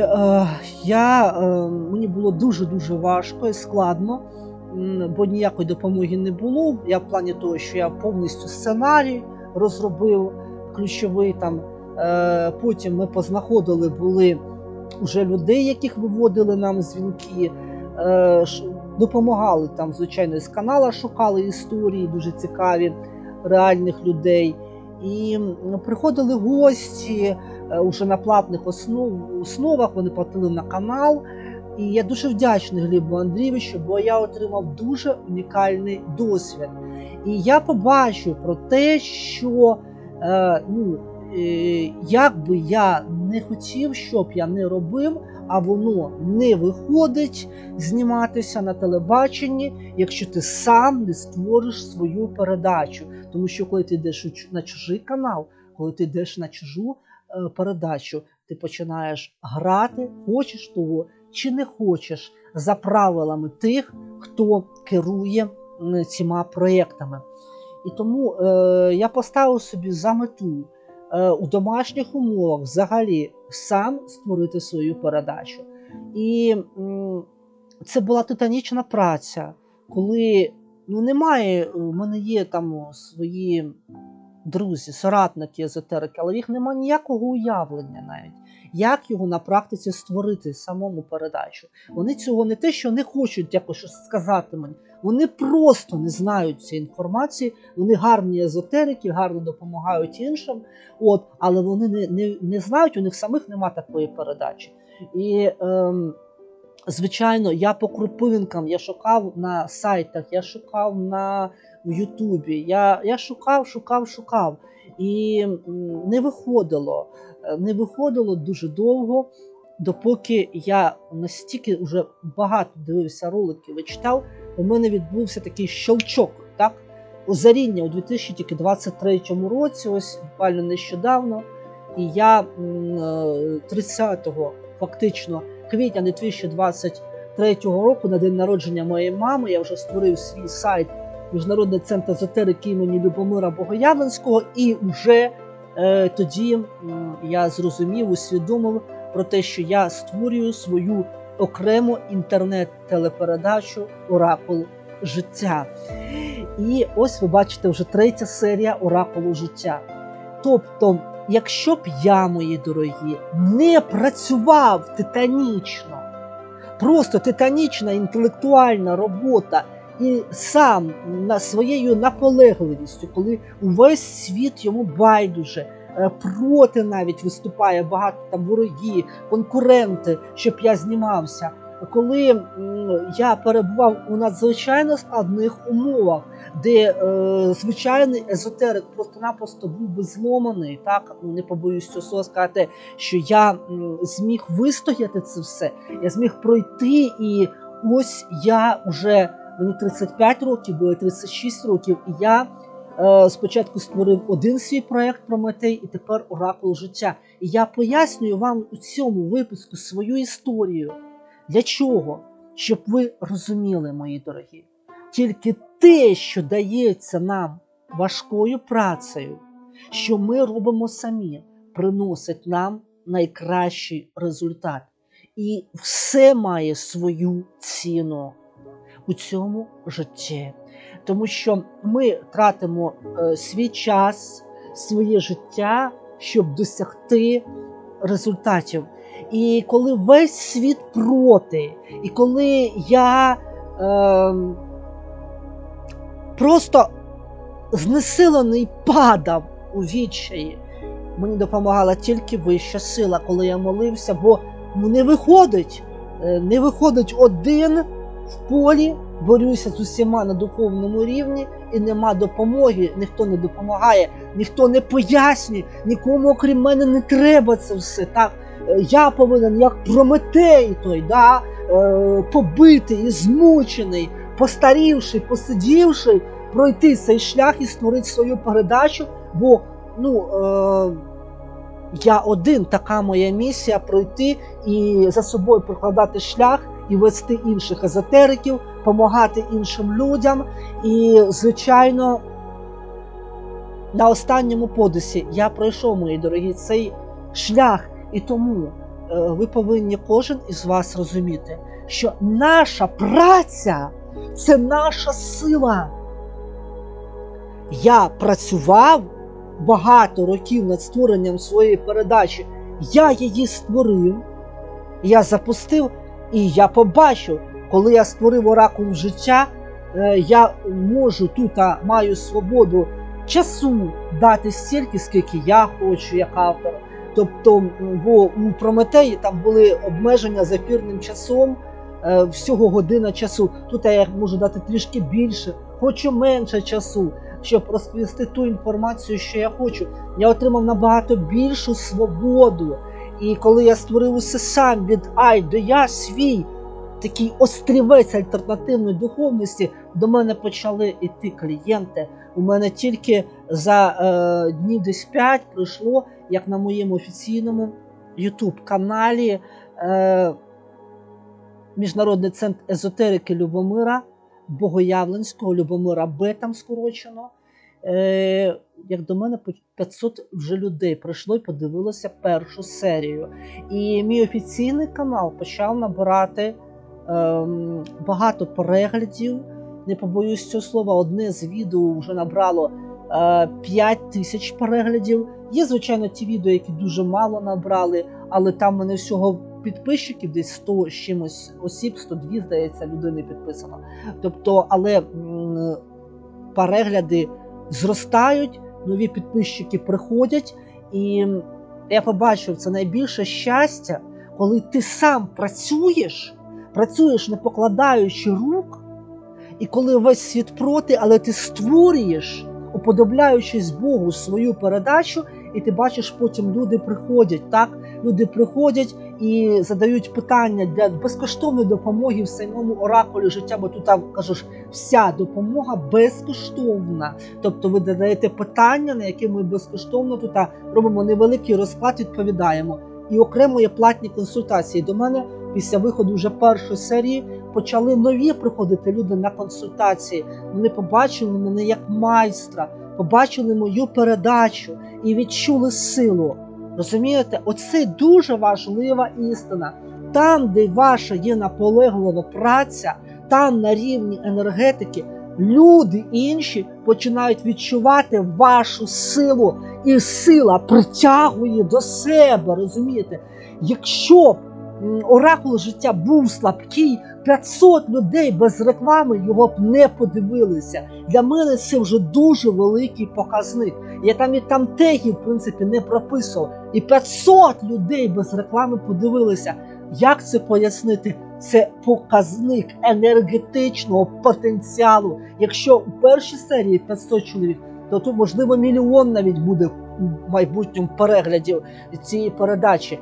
мені було дуже-дуже важко і складно, бо ніякої допомоги не було. Я в плані того, що я повністю сценарій розробив, ключовий там. Потім ми познаходили були вже людей, яких виводили нам дзвінки, допомагали там, звичайно, з канала шукали історії дуже цікаві реальних людей. І приходили гості вже на платних основах, вони платили на канал. І я дуже вдячний Глібу Андрійовичу, бо я отримав дуже унікальний досвід. І я побачив про те, що як би я не хотів, щоб я не робив, а воно не виходить зніматися на телебаченні, якщо ти сам не створиш свою передачу. Тому що коли ти йдеш на чужий канал, коли ти йдеш на чужу передачу, ти починаєш грати, хочеш того чи не хочеш, за правилами тих, хто керує цими проєктами. І тому я поставив собі за мету у домашніх умовах взагалі сам створити свою передачу. І це була титанічна праця, коли немає, у мене є там свої друзі, соратники, езотерики, але в їх немає ніякого уявлення навіть, як його на практиці створити, самому передачу. Вони цього не те, що не хочуть якось щось сказати мені, вони просто не знають цієї інформації, вони гарні езотерики, гарно допомагають іншим, але вони не знають, у них самих немає такої передачі. І, звичайно, я по крупинкам, я шукав на сайтах, я шукав в Ютубі, я шукав, і не виходило дуже довго, допоки я настільки вже багато дивився роликів і читав, у мене відбувся такий щелчок, так? Озаріння у 2023 році, ось буквально нещодавно, і я 30 фактично квітня 2023 року, на день народження моєї мами, я вже створив свій сайт Міжнародний центр езотерики імені Любомира Богоявленського, і вже тоді я зрозумів, усвідомив про те, що я створюю свою окрему інтернет-телепередачу «Оракул життя». І ось ви бачите вже 3-я серія «Оракулу життя». Тобто, якщо б я, мої дорогі, не працював титанічно, просто титанічна інтелектуальна робота, і сам своєю наполегливістю, коли увесь світ йому байдуже, проти навіть виступає багато там ворогів, конкуренти, щоб я знімався, коли я перебував у надзвичайно складних умовах, де звичайний езотерик просто-напросто був би зломаний, так, не побоюсь цього слова сказати, що я зміг вистояти це все, я зміг пройти, і ось я вже, мені 35 років, було 36 років, і я спочатку створив один свій проєкт «Прометей», і тепер «Оракул життя». І я пояснюю вам у цьому випуску свою історію. Для чого? Щоб ви розуміли, мої дорогі, тільки те, що дається нам важкою працею, що ми робимо самі, приносить нам найкращий результат. І все має свою ціну у цьому житті. Тому що ми тратимо свій час, своє життя, щоб досягти результатів. І коли весь світ проти, і коли я просто знесилений падав у відчаї. Мені допомагала тільки вища сила, коли я молився, бо не виходить один в полі, борюся з усіма на духовному рівні, і нема допомоги, ніхто не допомагає, ніхто не пояснює, нікому окрім мене не треба це все. Так? Я повинен, як Прометей той, побитий і змучений, постарівши, посидівши, пройти цей шлях і створити свою передачу, бо я один, така моя місія – пройти і за собою прокладати шлях, і вести інших езотериків, допомагати іншим людям. І, звичайно, на останньому подисі я пройшов, мої дорогі, цей шлях. І тому ви повинні, кожен із вас, розуміти, що наша праця – це наша сила. Я працював багато років над створенням своєї передачі. Я її створив, я запустив, і я побачив, коли я створив оракул життя, я можу тут, маю свободу часу дати стільки, скільки я хочу, як автор. Тобто, бо у Прометеї там були обмеження з ефірним часом, всього година часу. Тут я можу дати трішки більше, хочу менше часу, щоб розповісти ту інформацію, що я хочу. Я отримав набагато більшу свободу. І коли я створив усе сам від А до Я, свій такий острівець альтернативної духовності, до мене почали йти клієнти. У мене тільки за днів десь 5 прийшло, як на моєму офіційному YouTube-каналі Міжнародний центр езотерики Любомира, Богоявленського, Любомира Б там скорочено, як до мене 500 вже людей прийшло і подивилося першу серію. І мій офіційний канал почав набирати багато переглядів. Не побоюсь цього слова, одне з відео вже набрало 5000 переглядів. Є, звичайно, ті відео, які дуже мало набрали, але там в мене всього підписчиків десь 100 з чимось осіб, 102, здається, людини підписано. Тобто, але перегляди зростають, нові підписчики приходять, і я побачив, це найбільше щастя, коли ти сам працюєш не покладаючи рук, і коли весь світ проти, але ти створюєш, уподобляючись Богу, свою передачу, і ти бачиш, потім люди приходять, так? Люди приходять і задають питання для безкоштовної допомоги в самому оракулі життя, бо тут, кажеш, вся допомога безкоштовна. Тобто ви задаєте питання, на які ми безкоштовно тут робимо невеликий розклад, відповідаємо. І окремо є платні консультації. До мене після виходу вже першої серії почали нові приходити люди на консультації. Вони побачили мене як майстра, побачили мою передачу і відчули силу. Розумієте? Оце дуже важлива істина. Там, де ваша є наполеглива праця, там на рівні енергетики, люди інші починають відчувати вашу силу, і сила притягує до себе, розумієте? Якщо б оракул життя був слабкий, 500 людей без реклами його б не подивилися. Для мене це вже дуже великий показник. Я там і там теги, в принципі, не прописував. І 500 людей без реклами подивилися. Як це пояснити? Це показник енергетичного потенціалу. Якщо у першій серії 500 чоловік, то тут, можливо, 1 мільйон навіть буде в майбутньому переглядів цієї передачі.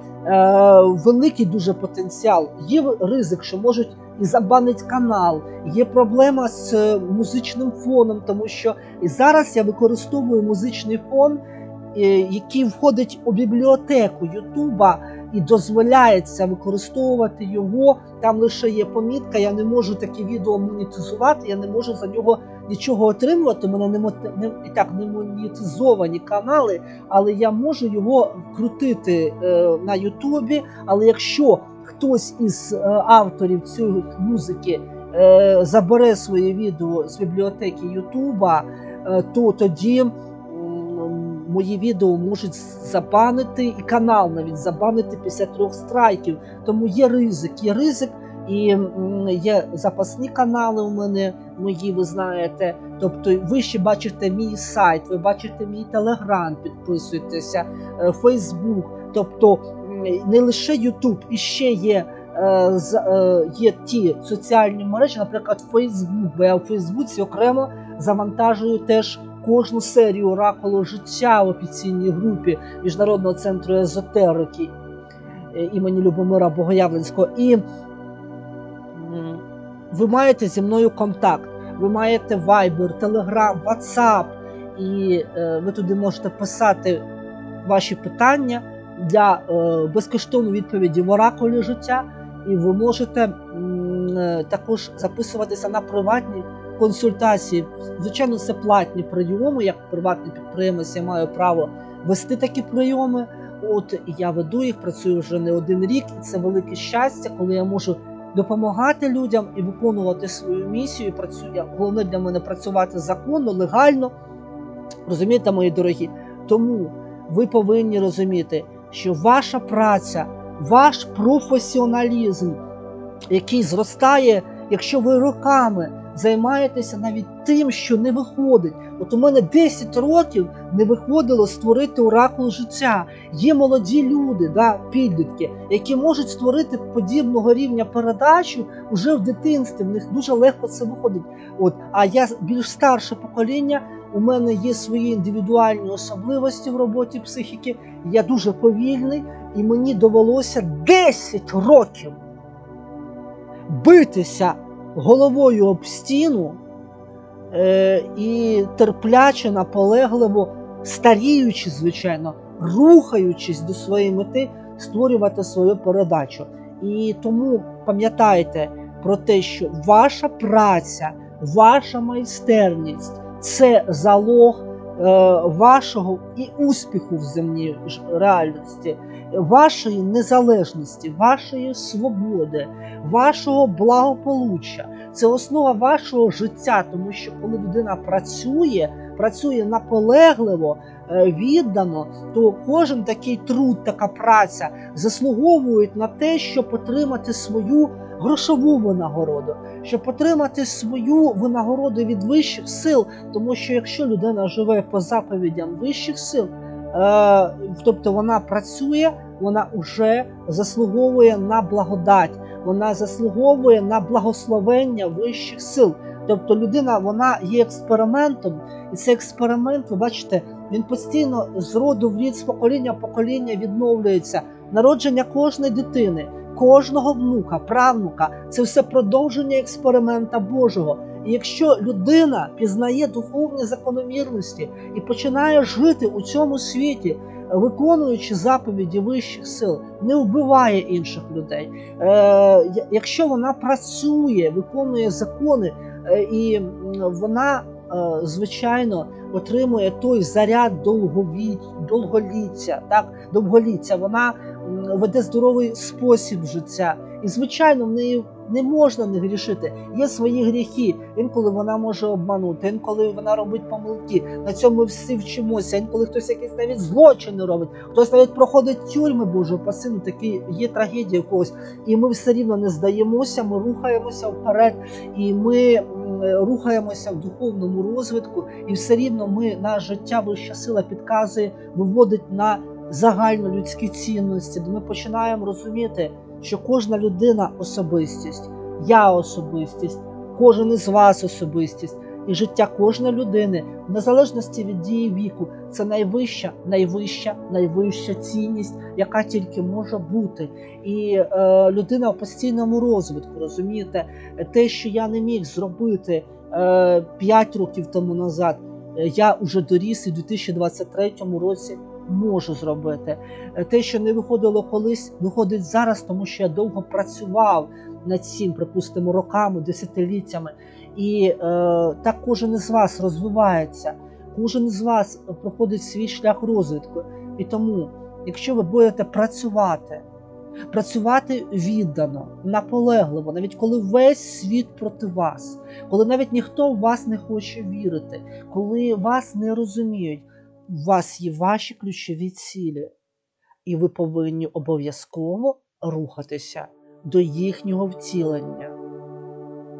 Великий дуже потенціал. Є ризик, що можуть і забанити канал. Є проблема з музичним фоном, тому що і зараз я використовую музичний фон, який входить у бібліотеку Ютуба, і дозволяється використовувати його. Там лише є помітка, я не можу таке відео монетизувати, я не можу за нього нічого отримувати, у мене не монетизовані канали, але я можу його вкрутити на Ютубі. Але якщо хтось із авторів цієї музики забере своє відео з бібліотеки Ютуба, то тоді мої відео можуть забанити, і канал навіть забанити після 3 страйків. Тому є ризик, і є запасні канали у мене, мої, ви знаєте. Тобто ви ще бачите мій сайт, ви бачите мій Телеграм, підписуйтеся, Фейсбук. Тобто не лише Ютуб, і ще є ті соціальні мережі, наприклад, Фейсбук, бо я у Фейсбуці окремо завантажую теж кожну серію оракулу життя в офіційній групі Міжнародного центру езотерики імені Любомира Богоявленського. І ви маєте зі мною контакт, ви маєте Viber, Telegram, WhatsApp, і ви туди можете писати ваші питання для безкоштовної відповіді в оракулі життя, і ви можете також записуватися на приватні консультації. Звичайно, це платні прийоми, як приватний підприємець я маю право вести такі прийоми. От я веду їх, працюю вже не один рік, і це велике щастя, коли я можу допомагати людям і виконувати свою місію. Головне для мене працювати законно, легально. Розумієте, мої дорогі? Тому ви повинні розуміти, що ваша праця, ваш професіоналізм, який зростає, якщо ви роками займаєтеся навіть тим, що не виходить. От у мене 10 років не виходило створити оракул життя. Є молоді люди, підлітки, які можуть створити подібного рівня передачу уже в дитинстві. В них дуже легко це виходить. А я більш старше покоління, у мене є свої індивідуальні особливості в роботі психіки. Я дуже повільний, і мені довелося 10 років битися головою об стіну і терпляче, наполегливо, старіючи, звичайно, рухаючись до своєї мети, створювати свою передачу. І тому пам'ятайте про те, що ваша праця, ваша майстерність – це залог вашого і успіху в земній реальності, вашої незалежності, вашої свободи, вашого благополуччя. Це основа вашого життя, тому що коли людина працює наполегливо, віддано, то кожен такий труд, така праця заслуговують на те, щоб отримати свою грошову винагороду, щоб отримати свою винагороду від вищих сил, тому що якщо людина живе по заповідям вищих сил, тобто вона працює, вона вже заслуговує на благодать, вона заслуговує на благословення вищих сил. Тобто людина, вона є експериментом, і цей експеримент, ви бачите, він постійно з роду в рід, з покоління в покоління відновлюється. Народження кожної дитини, кожного внука, правнука – це все продовження експеримента Божого. І якщо людина пізнає духовні закономірності і починає жити у цьому світі, виконуючи заповіді вищих сил, не вбиває інших людей, якщо вона працює, виконує закони, і вона, звичайно, отримує той заряд довголіття, вона веде здоровий спосіб життя. І, звичайно, в неї не можна не грішити. Є свої гріхи. Інколи вона може обманути, інколи вона робить помилки. На цьому ми всі вчимося. Інколи хтось якісь навіть злочини робить. Хтось навіть проходить тюрми, Боже упаси, такі є трагедія у когось. І ми все рівно не здаємося, ми рухаємося вперед. І ми рухаємося в духовному розвитку. І все рівно наше життя вища сила підказує, виводить на загальнолюдські цінності, де ми починаємо розуміти, що кожна людина – особистість, я – особистість, кожен із вас – особистість. І життя кожної людини, в незалежності від дії віку, це найвища цінність, яка тільки може бути. І людина в постійному розвитку, розумієте, те, що я не міг зробити 5 років тому назад, я вже доріс і в 2023 році можу зробити. Те, що не виходило колись, виходить зараз, тому що я довго працював над цим, припустимо, роками, десятиліттями. І так кожен із вас розвивається, кожен із вас проходить свій шлях розвитку. І тому, якщо ви будете працювати віддано, наполегливо, навіть коли весь світ проти вас, коли навіть ніхто в вас не хоче вірити, коли вас не розуміють, у вас є ваші ключові цілі, і ви повинні обов'язково рухатися до їхнього втілення.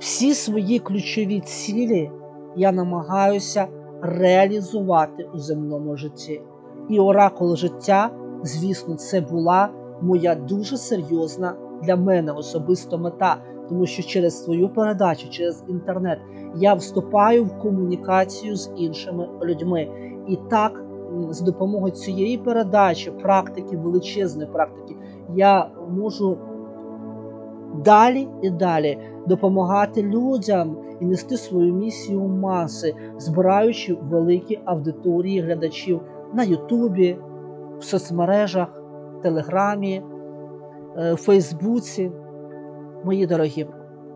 всі свої ключові цілі я намагаюся реалізувати у земному житті. І оракул життя, звісно, це була моя дуже серйозна для мене особисто мета, тому що через свою передачу, через інтернет я вступаю в комунікацію з іншими людьми. І так, з допомогою цієї передачі, практики, величезної практики, я можу далі і далі допомагати людям і нести свою місію в маси, збираючи великі аудиторії глядачів на Ютубі, в соцмережах, в Телеграмі, в Фейсбуці, мої дорогі.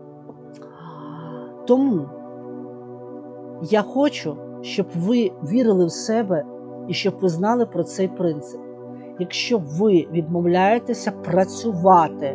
Тому я хочу, щоб ви вірили в себе і щоб ви знали про цей принцип. Якщо ви відмовляєтеся працювати,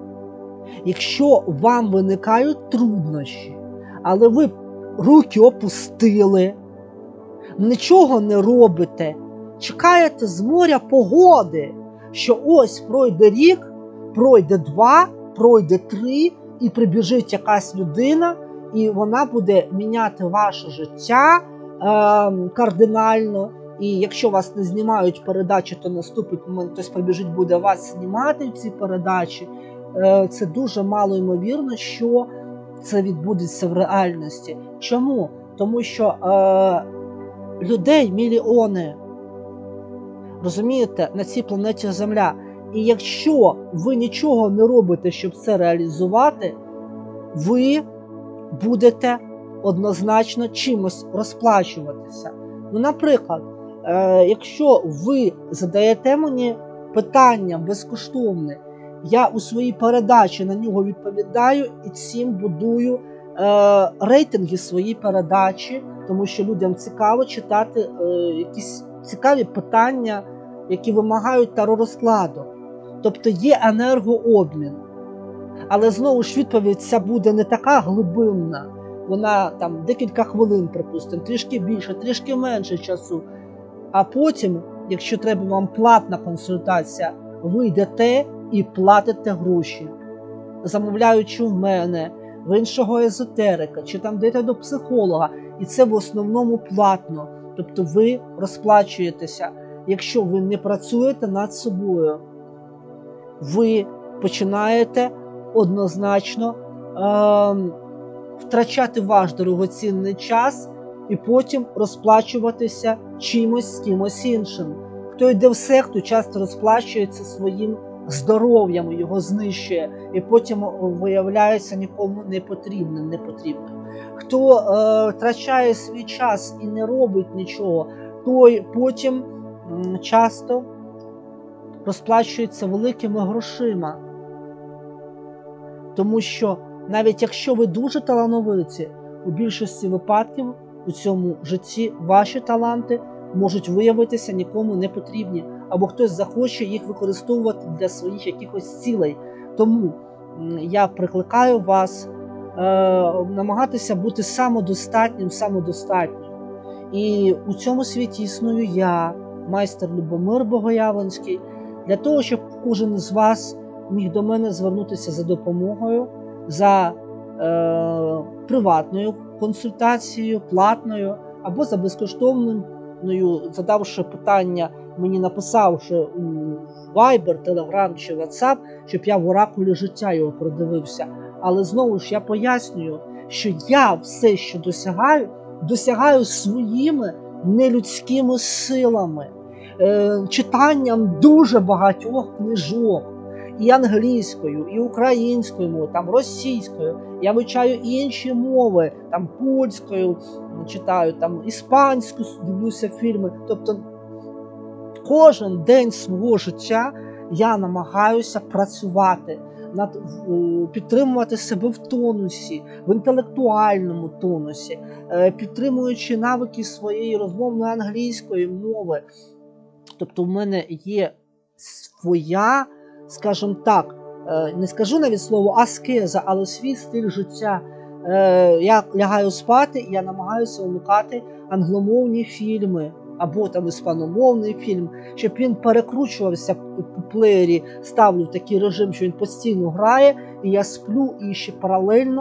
якщо вам виникають труднощі, але ви руки опустили, нічого не робите, чекаєте з моря погоди, що ось пройде рік, пройде 2, пройде 3, і прибіжить якась людина, і вона буде міняти ваше життя кардинально. І якщо вас не знімають передачі, то наступить момент, хтось прибіжить, буде вас знімати в ці передачі. Це дуже мало ймовірно, що це відбудеться в реальності. Чому? Тому що людей мільйони, розумієте, на цій планеті Земля. І якщо ви нічого не робите, щоб це реалізувати, ви будете однозначно чимось розплачуватися. Ну, наприклад, якщо ви задаєте мені питання безкоштовне, я у своїй передачі на нього відповідаю і цим будую рейтинги своєї передачі, тому що людям цікаво читати якісь цікаві питання, які вимагають таро-розкладу. Тобто є енергообмін. Але знову ж відповідь ця буде не така глибинна. Вона там декілька хвилин, припустимо, трішки більше, трішки менше часу. А потім, якщо треба вам платна консультація, ви йдете і платите гроші, замовляючи в мене, в іншого езотерика, чи там йдете до психолога. І це в основному платно. Тобто ви розплачуєтеся. Якщо ви не працюєте над собою, ви починаєте однозначно втрачати ваш дорогоцінний час і потім розплачуватися чимось з кимось іншим. Хто йде в секту, часто розплачується своїм здоров'ям, його знищує, і потім виявляється нікому не потрібним. Хто втрачає свій час і не робить нічого, той потім часто розплачується великими грошима. Тому що навіть якщо ви дуже талановиті, у більшості випадків у цьому житті ваші таланти можуть виявитися нікому не потрібні, або хтось захоче їх використовувати для своїх якихось цілей. Тому я прикликаю вас намагатися бути самодостатнім. І у цьому світі існую я, майстер Любомир Богоявленський, для того, щоб кожен з вас міг до мене звернутися за допомогою, за приватною консультацією, платною, або за безкоштовною, задавши питання, мені написавши у Viber, Telegram чи WhatsApp, щоб я в оракулі життя його продивився. Але знову ж я пояснюю, що я все, що досягаю своїми нелюдськими силами, читанням дуже багатьох книжок, і англійською, і українською мовою, там російською. Я вивчаю інші мови, там польською читаю, там іспанську, дивлюся фільми. Тобто кожен день свого життя я намагаюся працювати, підтримувати себе в тонусі, в інтелектуальному тонусі, підтримуючи навики своєї розмовної англійської мови. Тобто в мене є своя, скажімо так, не скажу навіть слово аскеза, але свій стиль життя. Я лягаю спати і я намагаюся уникати англомовні фільми або там іспаномовний фільм, щоб він перекручувався по плеєрі, ставлю в такий режим, що він постійно грає, і я сплю і ще паралельно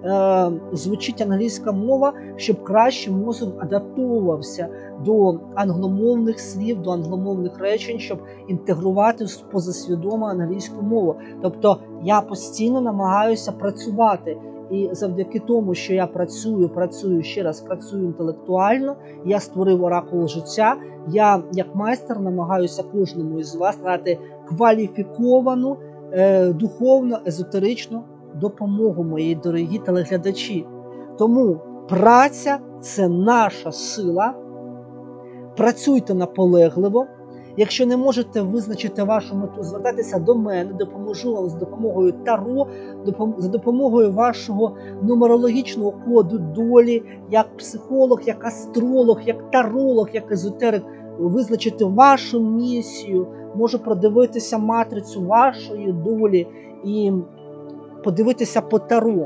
звучить англійська мова, щоб краще мозок адаптовувався до англомовних слів, до англомовних речень, щоб інтегрувати позасвідомо англійську мову. Тобто я постійно намагаюся працювати. І завдяки тому, що я працюю інтелектуально, я створив оракул життя, я як майстер намагаюся кожному із вас дати кваліфіковану, духовно, езотеричну допомогу, мої дорогі телеглядачі. Тому праця – це наша сила. Працюйте наполегливо. Якщо не можете визначити вашу мету, звертайтеся до мене, допоможу вам з допомогою Таро, за допомогою вашого нумерологічного коду долі, як психолог, як астролог, як таролог, як езотерик, визначити вашу місію, можу продивитися матрицю вашої долі і подивитися по Таро.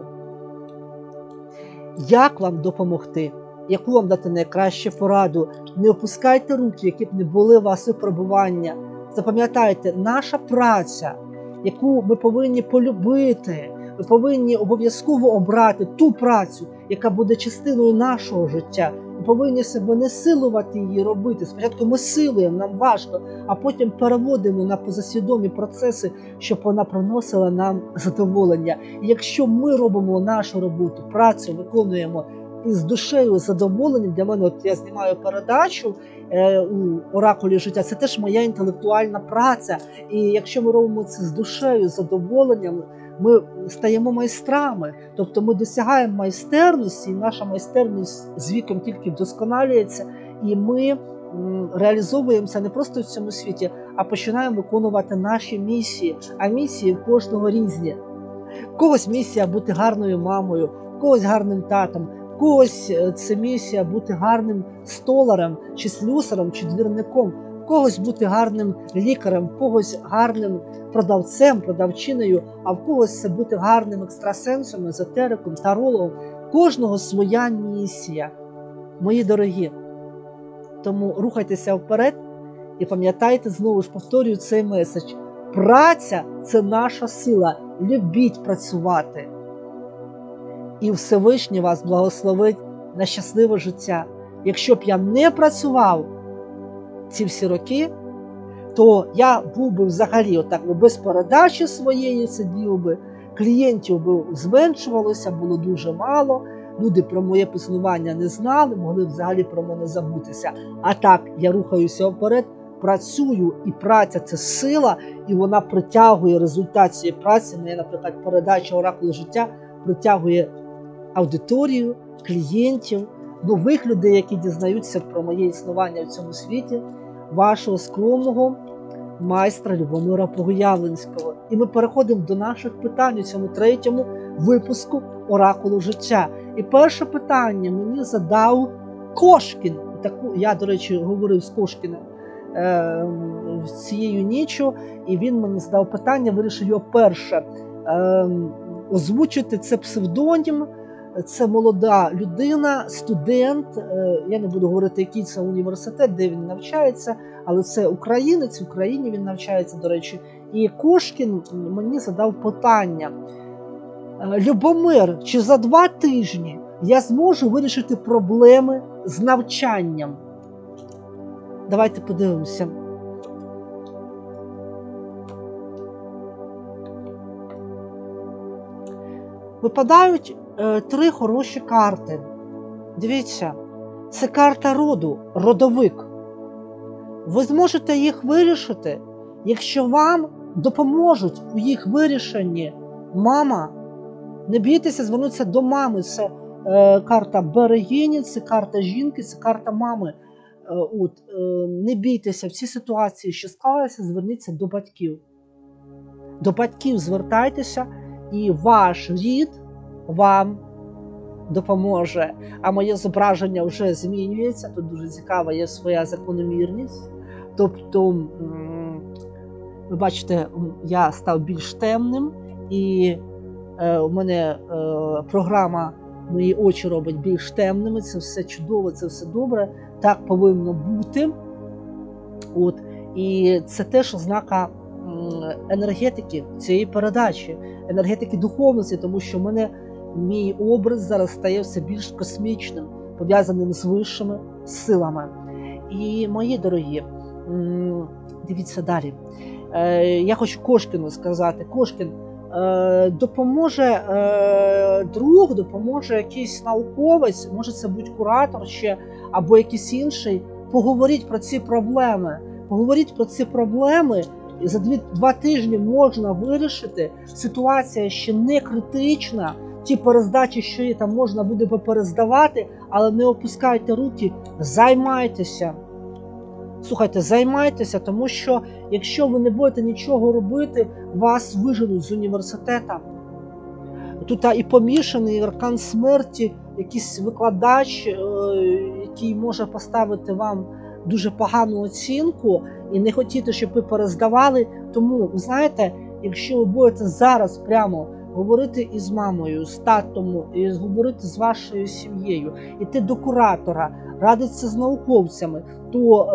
Як вам допомогти? Яку вам дати найкращу пораду? Не опускайте руки, які б не були у вас випробування. Запам'ятайте, наша праця, яку ми повинні полюбити, ми повинні обов'язково обрати ту працю, яка буде частиною нашого життя. Ми повинні себе не силувати її робити. Спочатку ми силуємо, нам важко, а потім переводимо на позасвідомі процеси, щоб вона приносила нам задоволення. І якщо ми робимо нашу роботу, працю виконуємо із душею, задоволенням, для мене, от я знімаю передачу у оракулі життя, це теж моя інтелектуальна праця. І якщо ми робимо це з душею, задоволенням, ми стаємо майстрами. Тобто ми досягаємо майстерності, і наша майстерність з віком тільки вдосконалюється, і ми реалізовуємося не просто в цьому світі, а починаємо виконувати наші місії. А місії в кожного різні. В когось місія бути гарною мамою, в когось гарним татом, в когось це місія бути гарним столарем, чи слюсарем, чи двірником, в когось бути гарним лікарем, в когось гарним продавцем, продавчиною, а в когось це бути гарним екстрасенсом, езотериком, тарологом. Кожного своя місія, мої дорогі. Тому рухайтеся вперед і пам'ятайте, знову ж повторюю цей меседж. Праця – це наша сила. Любіть працювати. І Всевишній вас благословить на щасливе життя. Якщо б я не працював ці всі роки, то я був би взагалі отак без передачі своєї сидів би, клієнтів би зменшувалося, було дуже мало, люди про моє існування не знали, могли взагалі про мене забутися. А так, я рухаюся вперед, працюю, і праця – це сила, і вона притягує результат цієї праці. Моя, наприклад, передача «Оракул життя» притягує аудиторію, клієнтів, нових людей, які дізнаються про моє існування в цьому світі, вашого скромного майстра Любомира Погоявленського. І ми переходимо до наших питань у цьому третьому випуску «Оракулу життя». І перше питання мені задав Кошкін. Я, до речі, говорив з Кошкіним цією ніччю, і він мені задав питання, вирішив його перше озвучити. Це псевдонім, це молода людина, студент, я не буду говорити, який це університет, де він навчається, але це українець, в Україні він навчається, до речі. І Кошкін мені задав питання. Любомир, чи за 2 тижні я зможу вирішити проблеми з навчанням? Давайте подивимося. Випадають 3 хороші карти. Дивіться, це карта роду, родовик. Ви зможете їх вирішити, якщо вам допоможуть у їх вирішенні мама. Не бійтеся звернутися до мами. Це карта берегині, це карта жінки, це карта мами. Не бійтеся в цій ситуації, що склалася, зверніться до батьків. До батьків звертайтеся, і ваш рід вам допоможе. А моє зображення вже змінюється, тут дуже цікава є своя закономірність. Тобто, ви бачите, я став більш темним, і у мене програма мої очі робить більш темними, це все чудово, це все добре, так повинно бути. І це теж ознака енергетики цієї передачі, енергетики духовності, тому що мій образ зараз стає все більш космічним, пов'язаним з вищими силами. І, мої дорогі, дивіться далі. Я хочу Кошкіну сказати. Кошкін, допоможе друг, допоможе якийсь науковець, може це бути куратор ще, або якийсь інший. Поговоріть про ці проблеми. Поговоріть про ці проблеми. За 2 тижні можна вирішити. Ситуація ще не критична. Ті перездачі, що є, там можна буде поперездавати, але не опускайте руки, займайтеся. Слухайте, займайтеся, тому що якщо ви не будете нічого робити, вас виженуть з університету. Тут і помішаний, і аркан смерті, якийсь викладач, який може поставити вам дуже погану оцінку і не хотіти, щоб ви перездавали. Тому, ви знаєте, якщо ви будете зараз прямо говорити із мамою, з татом, і говорити з вашою сім'єю, іти до куратора, радитися з науковцями, то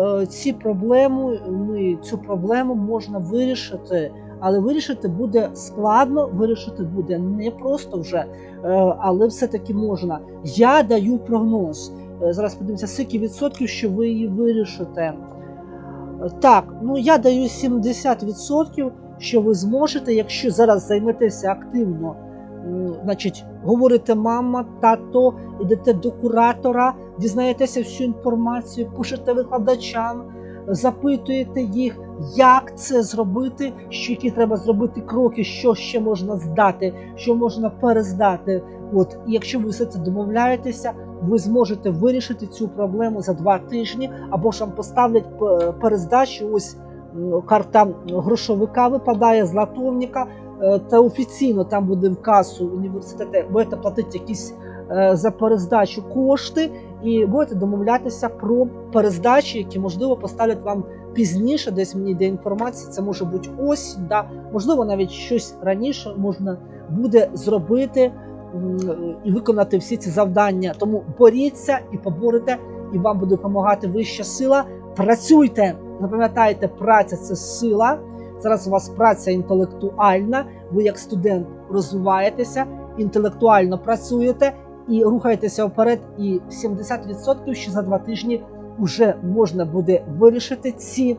цю проблему можна вирішити. Але вирішити буде складно, вирішити буде непросто вже, але все-таки можна. Я даю прогноз. Зараз подивимося, скільки відсотків, що ви її вирішите. Так, я даю 70%, що ви зможете, якщо зараз займетеся активно. Значить, говорите мама, тато, йдете до куратора, дізнаєтеся всю інформацію, пишете викладачам, запитуєте їх, як це зробити, які треба зробити кроки, що ще можна здати, що можна перездати. І якщо ви все це домовляєтеся, ви зможете вирішити цю проблему за 2 тижні, або ж вам поставлять перездачу, ось карта грошовика випадає з латовника, та офіційно там буде в касу університету, будете платити якісь за перездачу кошти і будете домовлятися про перездачі, які, можливо, поставлять вам пізніше, десь мені йде інформація, це може бути осінь, можливо, навіть щось раніше можна буде зробити і виконати всі ці завдання. Тому боріться і поборете, і вам буде допомагати вища сила. Працюйте! Запам'ятайте, праця – це сила. Зараз у вас праця інтелектуальна, ви як студент розвиваєтеся, інтелектуально працюєте і рухаєтеся вперед, і 70% ще за 2 тижні вже можна буде вирішити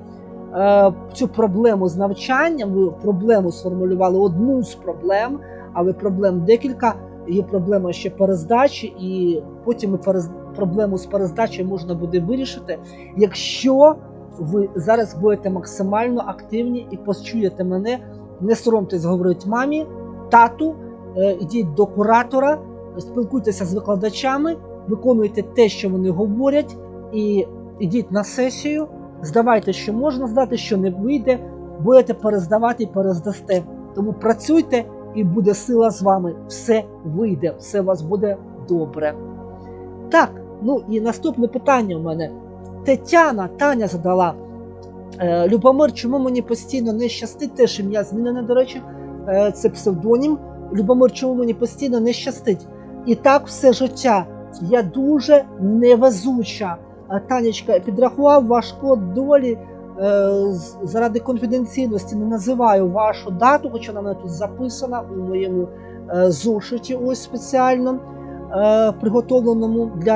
цю проблему з навчанням. Ви проблему сформулювали, одну з проблем, але проблем декілька. Є проблема ще перездачі, і потім проблему з перездачею можна буде вирішити, якщо ви зараз будете максимально активні і почуєте мене. Не соромтесь говорити мамі, тату, йдіть до куратора, спілкуйтеся з викладачами, виконуйте те, що вони говорять, і йдіть на сесію, здавайте, що можна здати, що не вийде, будете перездавати і перездасте. Тому працюйте, і буде сила з вами. Все вийде, все у вас буде добре. Так, і наступне питання у мене. Таня задала. Любомир, чому мені постійно не щастить? Теж ім'я змінене, до речі, це псевдонім. Любомир, чому мені постійно не щастить? І так все життя. Я дуже невезуча. Танечка, підрахував ваш код долі. Заради конфіденційності не називаю вашу дату, хоча вона в мене тут записана у моєму зошиті, ось спеціально приготовленому для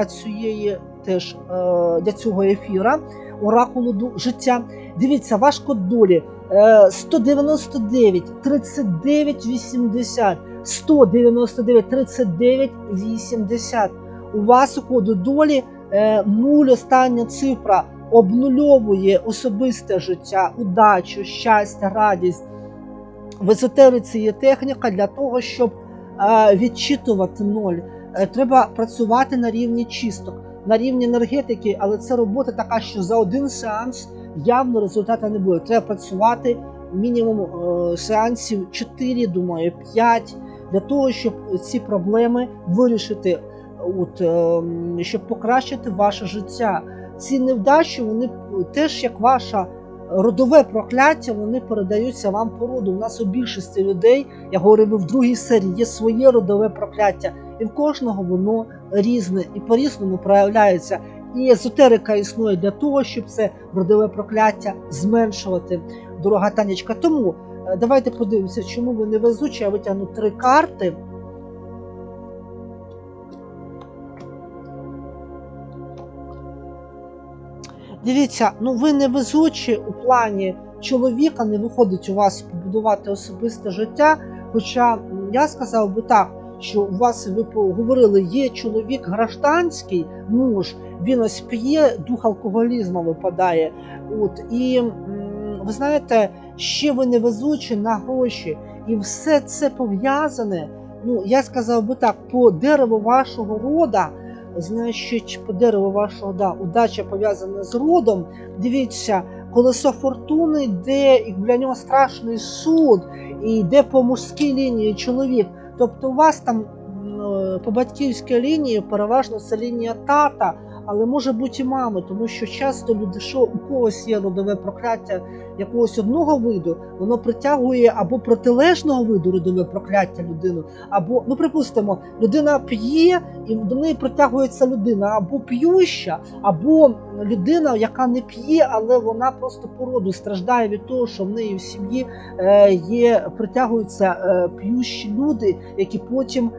цього ефіра, оракулу життя. Дивіться, ваш код долі 199 39 80, 199 39 80. У вас у коду долі 0 остання цифра обнульовує особисте життя, удачу, щастя, радість. В езотериці є техніка для того, щоб відчитувати 0. Треба працювати на рівні чисток, на рівні енергетики, але це робота така, що за один сеанс явно результату не буде. Треба працювати мінімум сеансів 4, думаю, 5, для того, щоб ці проблеми вирішити, щоб покращити ваше життя. Ці невдачі, вони теж як ваше родове прокляття, вони передаються вам по роду. У нас у більшості людей, я говорив в другій серії, є своє родове прокляття. І в кожного воно різне і по-різному проявляється. І езотерика існує для того, щоб це родове прокляття зменшувати, дорога Танечка. Тому давайте подивимося, чому ви невезучі. Я витягну 3 карти. Дивіться, ну ви невезучі у плані чоловіка, не виходить у вас побудувати особисте життя. Хоча я сказав би так, що у вас, ви говорили, є чоловік гражданський, муж, він ось п'є, дух алкоголізму випадає. І ви знаєте, ще ви невезучі на гроші. І все це пов'язане, ну я сказав би так, по дереву вашого рода, значить, по дереву вашого, удача пов'язана з родом. Дивіться, колесо фортуни йде, і для нього страшний суд, і йде по мужській лінії чоловік. Тобто у вас там по батьківській лінії переважно це лінія тата, але може бути і мами, тому що часто люди, що у когось є родове прокляття якогось одного виду, воно притягує або протилежного виду родове прокляття людину, або, ну припустимо, людина п'є і до неї притягується людина або п'юща, або людина, яка не п'є, але вона просто по роду страждає від того, що в неї в сім'ї притягуються п'ющі люди, які потім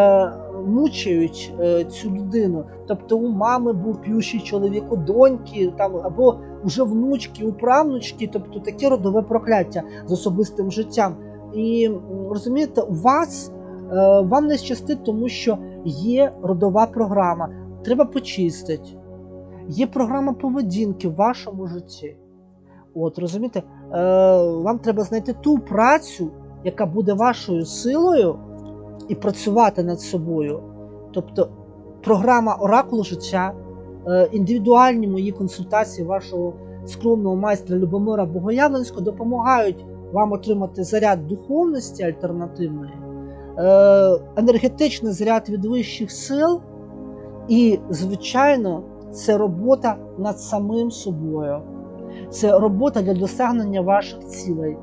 мучають цю людину. Тобто у мами був п'ющий чоловік, у доньки, там, або вже внучки, у правнучки, тобто таке родове прокляття з особистим життям. І розумієте, у вас, вам не щастить, тому що є родова програма. Треба почистити. Є програма поведінки в вашому житті. Розумієте, вам треба знайти ту працю, яка буде вашою силою, і працювати над собою. Тобто програма оракулу життя, індивідуальні мої консультації вашого скромного майстра Любомира Богоявленського допомагають вам отримати заряд духовності альтернативної, енергетичний заряд від вищих сил і, звичайно, це робота над самим собою. Це робота для досягнення ваших цілей.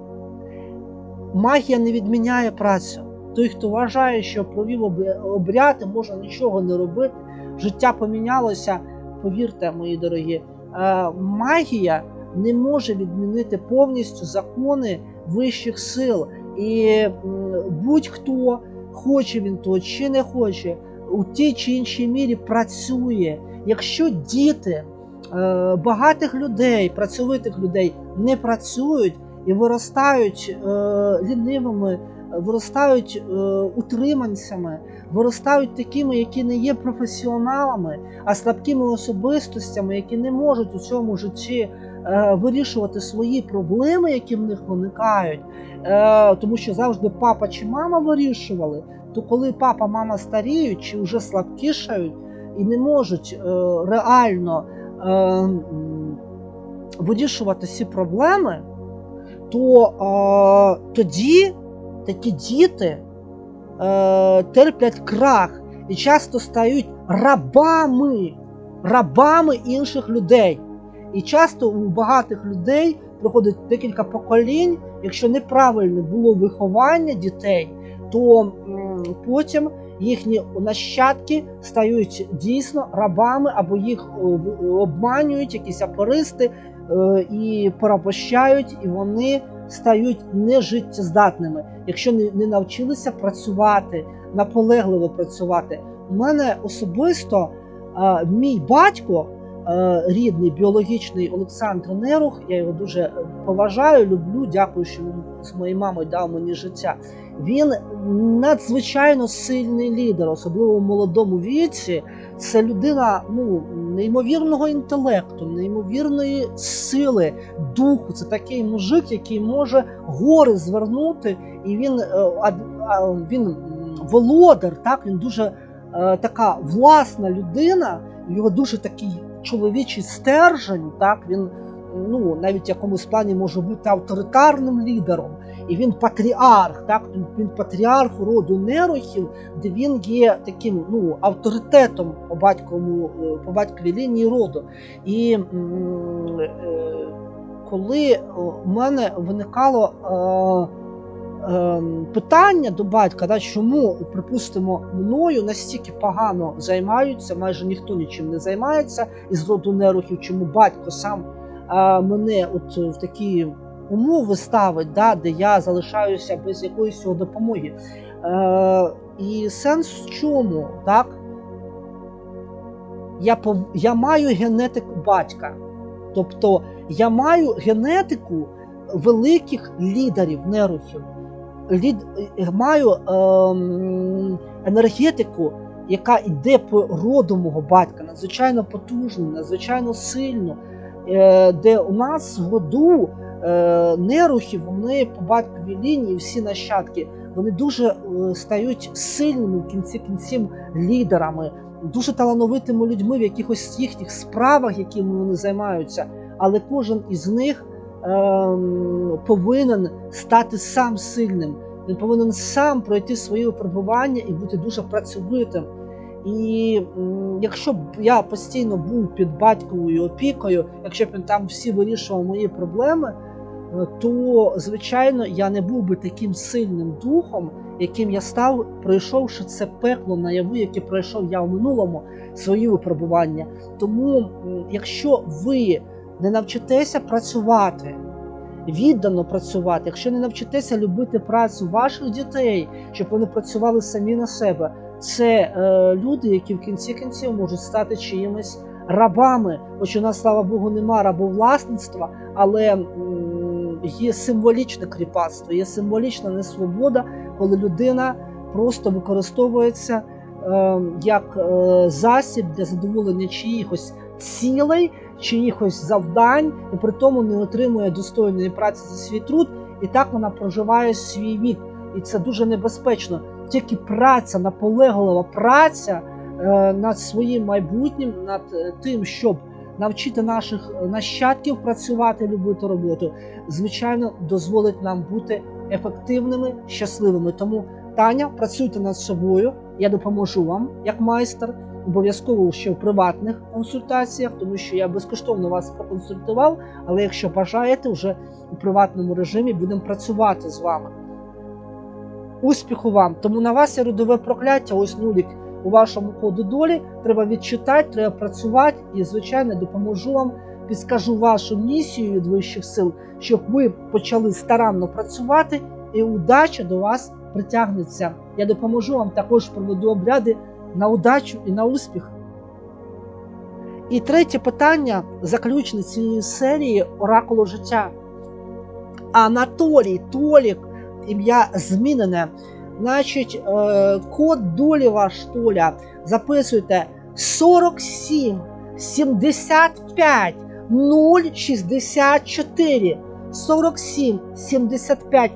Магія не відміняє працю. Той, хто вважає, що провів обряд і може нічого не робити, життя помінялося, повірте, мої дорогі, магія не може відмінити повністю закони вищих сил. І будь-хто, хоче він то чи не хоче, у тій чи іншій мірі працює. Якщо діти багатих людей, працьовитих людей не працюють і виростають лінивими, виростають утриманцями, виростають такими, які не є професіоналами, а слабкими особистостями, які не можуть у цьому житті вирішувати свої проблеми, які в них виникають, тому що завжди папа чи мама вирішували, то коли папа, мама старіють чи вже слабкішають і не можуть реально вирішувати ці проблеми, то тоді такі діти терплять крах і часто стають рабами інших людей. І часто у багатих людей проходить декілька поколінь, якщо неправильне було виховання дітей, то потім їхні нащадки стають дійсно рабами, або їх обманюють якісь аферисти і порабощають, і вони стають нежиттєздатними, якщо не навчилися працювати, наполегливо працювати. У мене особисто мій батько, рідний, біологічний Олександр Нерух, я його дуже поважаю, люблю, дякую, що він з моєю мамою дав мені життя. Він надзвичайно сильний лідер, особливо в молодому віці. Це людина неймовірного інтелекту, неймовірної сили, духу. Це такий мужик, який може гори звернути, і він володар, так? Він дуже така власна людина, його дуже такий чоловічий стержень, так? Він навіть в якомусь плані може бути авторитарним лідером. І він патріарх, так? Він патріарх роду Нерухів, де він є таким авторитетом по батьковій лінії роду. І коли у мене виникало питання до батька, чому, припустимо, мною настільки погано займаються, майже ніхто нічим не займається із роду Нерухів, чому батько сам мене в такі умови ставить, де я залишаюся без якоїсь його допомоги. І сенс в чому? Так? Я маю генетику батька. Тобто я маю генетику великих лідерів, нерухів. Маю енергетику, яка йде по роду мого батька, надзвичайно потужну, надзвичайно сильну, де у нас в роду нерухи, вони по батьковій лінії, всі нащадки, вони дуже стають сильними в кінці кінців лідерами, дуже талановитими людьми в якихось їхніх справах, якими вони займаються, але кожен із них повинен стати сам сильним. Він повинен сам пройти свої випробування і бути дуже працьовитим. І якщо б я постійно був під батьковою опікою, якщо б він там всі вирішував мої проблеми, то, звичайно, я не був би таким сильним духом, яким я став, пройшовши це пекло наяву, яке пройшов я в минулому, свої випробування. Тому, якщо ви не навчитеся працювати, віддано працювати, якщо не навчитеся любити працю ваших дітей, щоб вони працювали самі на себе, це люди, які в кінці кінців можуть стати чиїмись рабами. Хоч у нас, слава Богу, нема рабовласництва, але є символічне кріпацтво, є символічна несвобода, коли людина просто використовується як засіб для задоволення чиїхось цілей, чиїхось завдань, і при тому не отримує достойної праці за свій труд, і так вона проживає свій вік. І це дуже небезпечно. Тільки праця, наполеглива праця над своїм майбутнім, над тим, щоб навчити наших нащадків працювати, любити роботу, звичайно, дозволить нам бути ефективними, щасливими. Тому, Таня, працюйте над собою, я допоможу вам, як майстер, обов'язково ще в приватних консультаціях, тому що я безкоштовно вас проконсультував, але якщо бажаєте, вже у приватному режимі будемо працювати з вами. Успіху вам! Тому на вас є родове прокляття, ось нулік у вашому коду долі, треба відчитати, треба працювати і, звичайно, допоможу вам, підскажу вашу місію від вищих сил, щоб ви почали старанно працювати і удача до вас притягнеться. Я допоможу вам, також проведу обряди на удачу і на успіх. І третє питання, заключне цієї серії «Оракулу життя». Анатолій, Толік, ім'я змінене. Значить, код долі ваш, Толя, записуйте 47 75 064. 47 75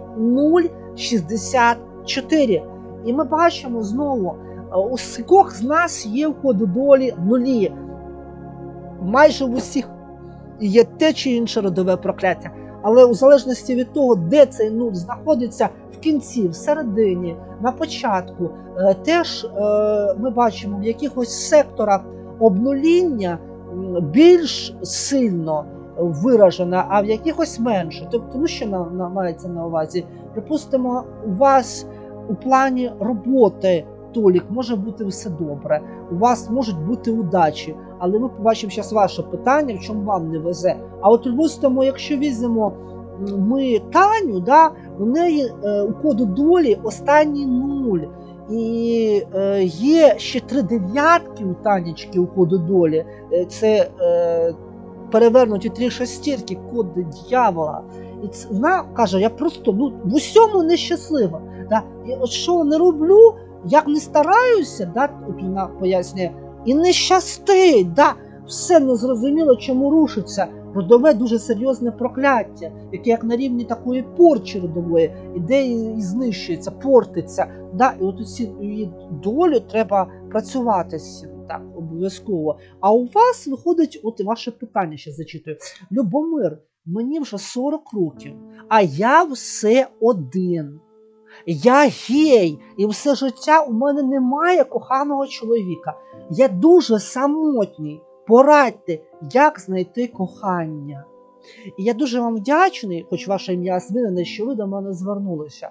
064. І ми бачимо знову, у скількох з нас є в коду долі нулі. Майже в усіх є те чи інше родове прокляття. Але у залежності від того, де цей нуль знаходиться, в кінці, в середині, на початку, теж ми бачимо в якихось секторах обнуління більш сильно виражена, а в якихось менше. Тому що мається на увазі, припустимо, у вас у плані роботи, Толік, може бути все добре, у вас можуть бути удачі, але ми побачимо зараз ваше питання, в чому вам не везе. А от, припустимо, якщо візьмемо ми Таню, да, у неї у коду долі останній нуль. І є ще 3 дев'ятки у Танечки у коду долі. Це перевернуті 3 шестірки, код дьявола. І вона каже, я просто в усьому нещаслива. Да? І от що не роблю, як не стараюся, да? От вона пояснює, і не щастить, да? Все незрозуміло, чому рушиться. Родове дуже серйозне прокляття, яке як на рівні такої порчі родової, іде і знищується, портиться. Да? І от її долю треба працювати з цим, так, обов'язково. А у вас виходить, от ваше питання ще зачитую. Любомир, мені вже 40 років, а я все один. Я гей, і все життя у мене немає коханого чоловіка. Я дуже самотній. Порадьте, як знайти кохання. І я дуже вам вдячний, хоч ваше ім'я змінене, що ви до мене звернулися.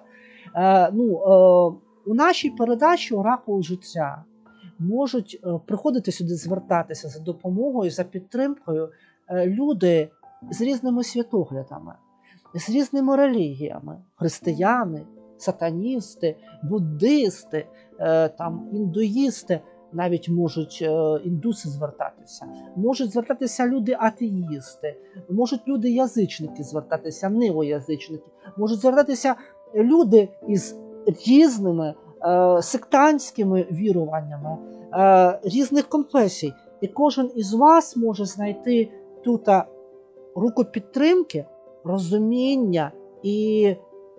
У нашій передачі «Оракул життя» можуть приходити сюди звертатися за допомогою, за підтримкою люди з різними світоглядами, з різними релігіями, християни, сатаністи, буддисти, індуїсти. навіть можуть індуси звертатися, можуть звертатися люди-атеїсти, можуть люди-язичники звертатися, неоязичники, можуть звертатися люди із різними сектантськими віруваннями, різних конфесій. І кожен із вас може знайти тут руку підтримки, розуміння і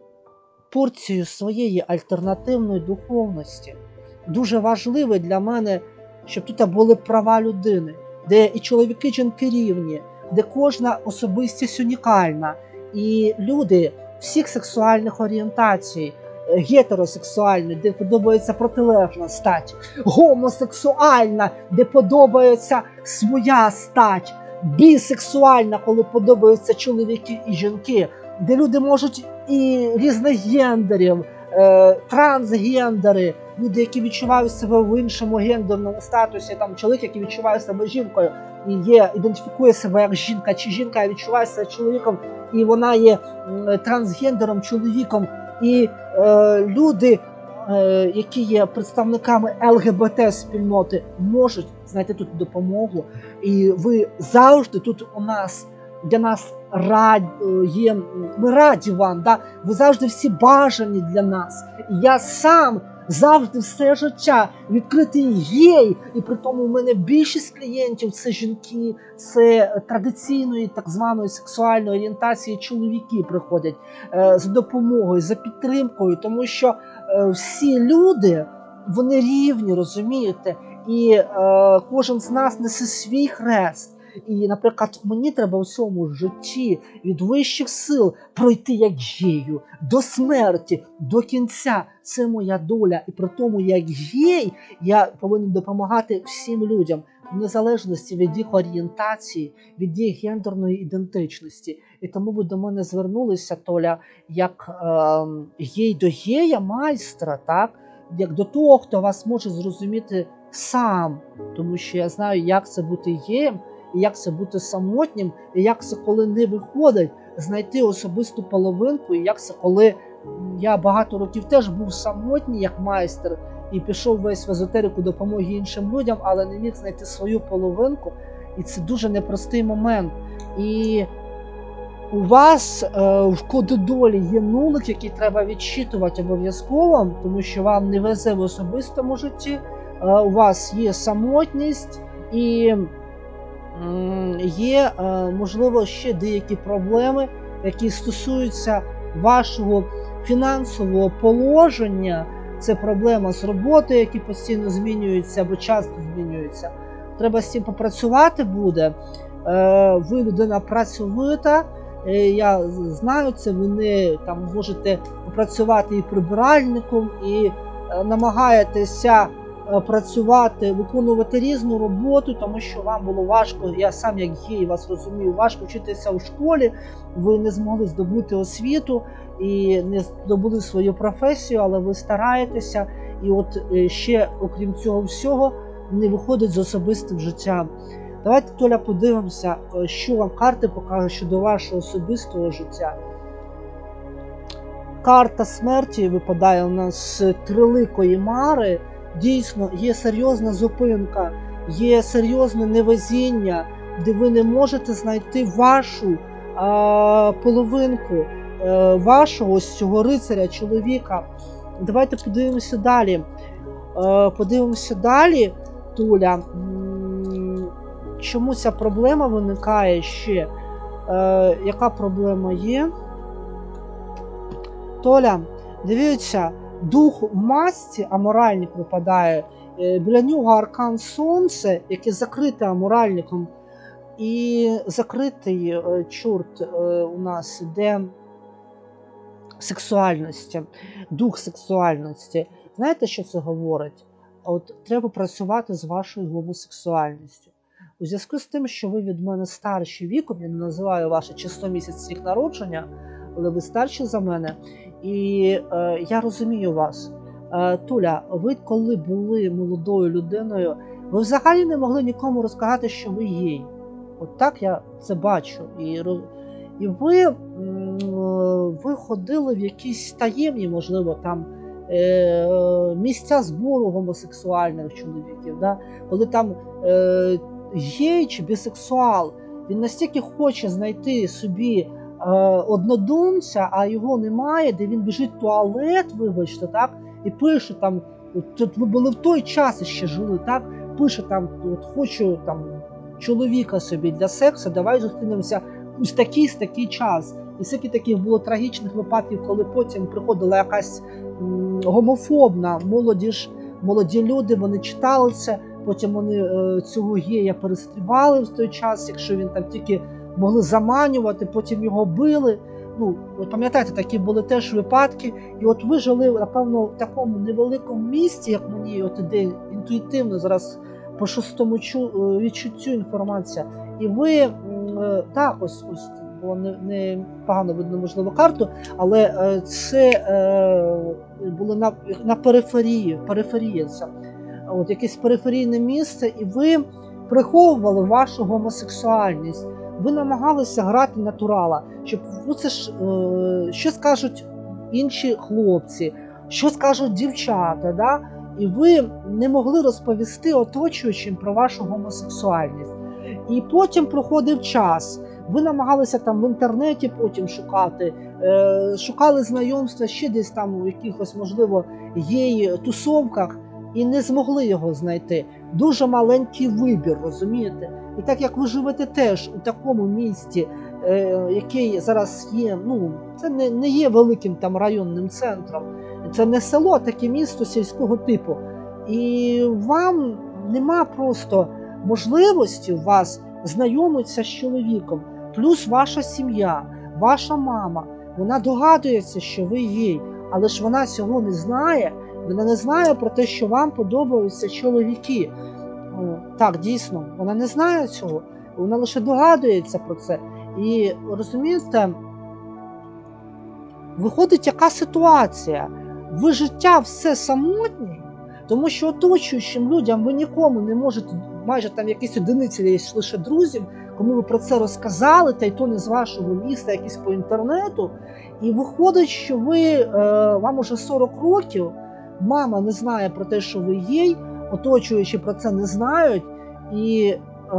порцію своєї альтернативної духовності. Дуже важливо для мене, щоб тут були права людини, де і чоловіки, і жінки рівні, де кожна особистість унікальна, і люди всіх сексуальних орієнтацій, гетеросексуальна, де подобається протилежна стать, гомосексуальна, де подобається своя стать, бісексуальна, коли подобаються чоловіки і жінки, де люди можуть і різних гендерів, трансгендери, люди, які відчувають себе в іншому гендерному статусі, там чоловік, який відчуває себе жінкою, і ідентифікує себе як жінка, чи жінка відчуває себе чоловіком, і вона є трансгендером, чоловіком, і люди, які є представниками ЛГБТ-спільноти, можуть знайти тут допомогу. І ви завжди тут у нас, для нас є, ми раді вам, да? Ви завжди всі бажані для нас. І я сам завжди все життя відкритий гей, і при тому в мене більшість клієнтів це жінки, це традиційної так званої сексуальної орієнтації чоловіки приходять за допомогою, за підтримкою, тому що всі люди, вони рівні, розумієте, і кожен з нас несе свій хрест. І, наприклад, мені треба у цьому житті від вищих сил пройти як гею, до смерті, до кінця. Це моя доля. І при тому, як гей, я повинен допомагати всім людям, в незалежності від їх орієнтації, від їх гендерної ідентичності. І тому ви до мене звернулися, Толя, як гей до гея, майстра, так? Як до того, хто вас може зрозуміти сам. Тому що я знаю, як це бути геєм, і як це бути самотнім, і як це, коли не виходить, знайти особисту половинку, і як це, коли я багато років теж був самотній, як майстер, і пішов весь в езотерику допомоги іншим людям, але не міг знайти свою половинку, і це дуже непростий момент. І у вас в коду долі є нулик, який треба відчитувати обов'язково, тому що вам не везе в особистому житті, у вас є самотність, і є, можливо, ще деякі проблеми, які стосуються вашого фінансового положення. Це проблема з роботою, які постійно змінюються або часто змінюються. Треба з цим попрацювати буде. Ви людина працьовита, я знаю це, ви не там можете попрацювати і прибиральником, і намагаєтеся працювати, виконувати різну роботу, тому що вам було важко, я сам як гей вас розумію, важко вчитися у школі, ви не змогли здобути освіту і не здобули свою професію, але ви стараєтеся, і от ще, окрім цього всього, не виходить з особистим життям. Давайте, Толя, подивимося, що вам карти покажуть щодо вашого особистого життя. Карта смерті випадає у нас з триликої мари. Дійсно, є серйозна зупинка, є серйозне невезіння, де ви не можете знайти вашу половинку, вашого ось цього рицаря, чоловіка. Давайте подивимося далі. Подивимося далі, Толя, чому ця проблема виникає ще? Яка проблема є? Толя, дивіться, дух в масці, аморальник випадає, біля нього аркан Сонце, яке закрите аморальником, і закритий чорт у нас іде сексуальності, дух сексуальності. Знаєте, що це говорить? От треба працювати з вашою гомосексуальністю. У зв'язку з тим, що ви від мене старші віком, я не називаю ваше число, місяць, рік народження, але ви старші за мене, і я розумію вас. Туля, ви коли були молодою людиною, ви взагалі не могли нікому розказати, що ви гей. От так я це бачу. І ви ходили в якісь таємні, можливо, там місця збору гомосексуальних чоловіків, да? Коли там гей чи бісексуал, він настільки хоче знайти собі однодумця, а його немає, де він біжить в туалет, вибачте, так, і пише там, тут ви були в той час ще жили, так, пише там, от хочу там чоловіка собі для сексу, давай зустрінемося у такий час. І скільки таких було трагічних випадків, коли потім приходила якась гомофобна молоді люди, вони читали це, потім вони цього гея перестрибали в той час, якщо він там тільки могли заманювати, потім його били. Ну, ви пам'ятаєте, такі були теж випадки. І от ви жили, напевно, в такому невеликому місті, як мені от іде інтуїтивно зараз по шостому відчуттю інформація. І ви, так, ось було не погано видно, можливо, карту, але це було на периферії це. От якесь периферійне місце, і ви приховували вашу гомосексуальність. Ви намагалися грати натурала, щоб, ну це ж, що скажуть інші хлопці, що скажуть дівчата, да? І ви не могли розповісти оточуючим про вашу гомосексуальність. І потім проходив час, ви намагалися там в інтернеті потім шукати, шукали знайомства ще десь там у якихось, можливо, гей-тусовках, і не змогли його знайти. Дуже маленький вибір, розумієте? І так як ви живете теж у такому місті, який зараз є, ну, це не є великим там районним центром, це не село, а таке місто сільського типу. І вам нема просто можливості у вас знайомитися з чоловіком. Плюс ваша сім'я, ваша мама, вона догадується, що ви гей, але ж вона цього не знає. Вона не знає про те, що вам подобаються чоловіки. Так, дійсно, вона не знає цього. Вона лише догадується про це. І, розумієте, виходить яка ситуація? Ви життя все самотні, тому що оточуючим людям ви нікому не можете, майже там якісь одиниці є лише друзів, кому ви про це розказали, та й то не з вашого міста, якісь по інтернету. І виходить, що вам уже 40 років, мама не знає про те, що ви гей, оточуючи про це не знають, і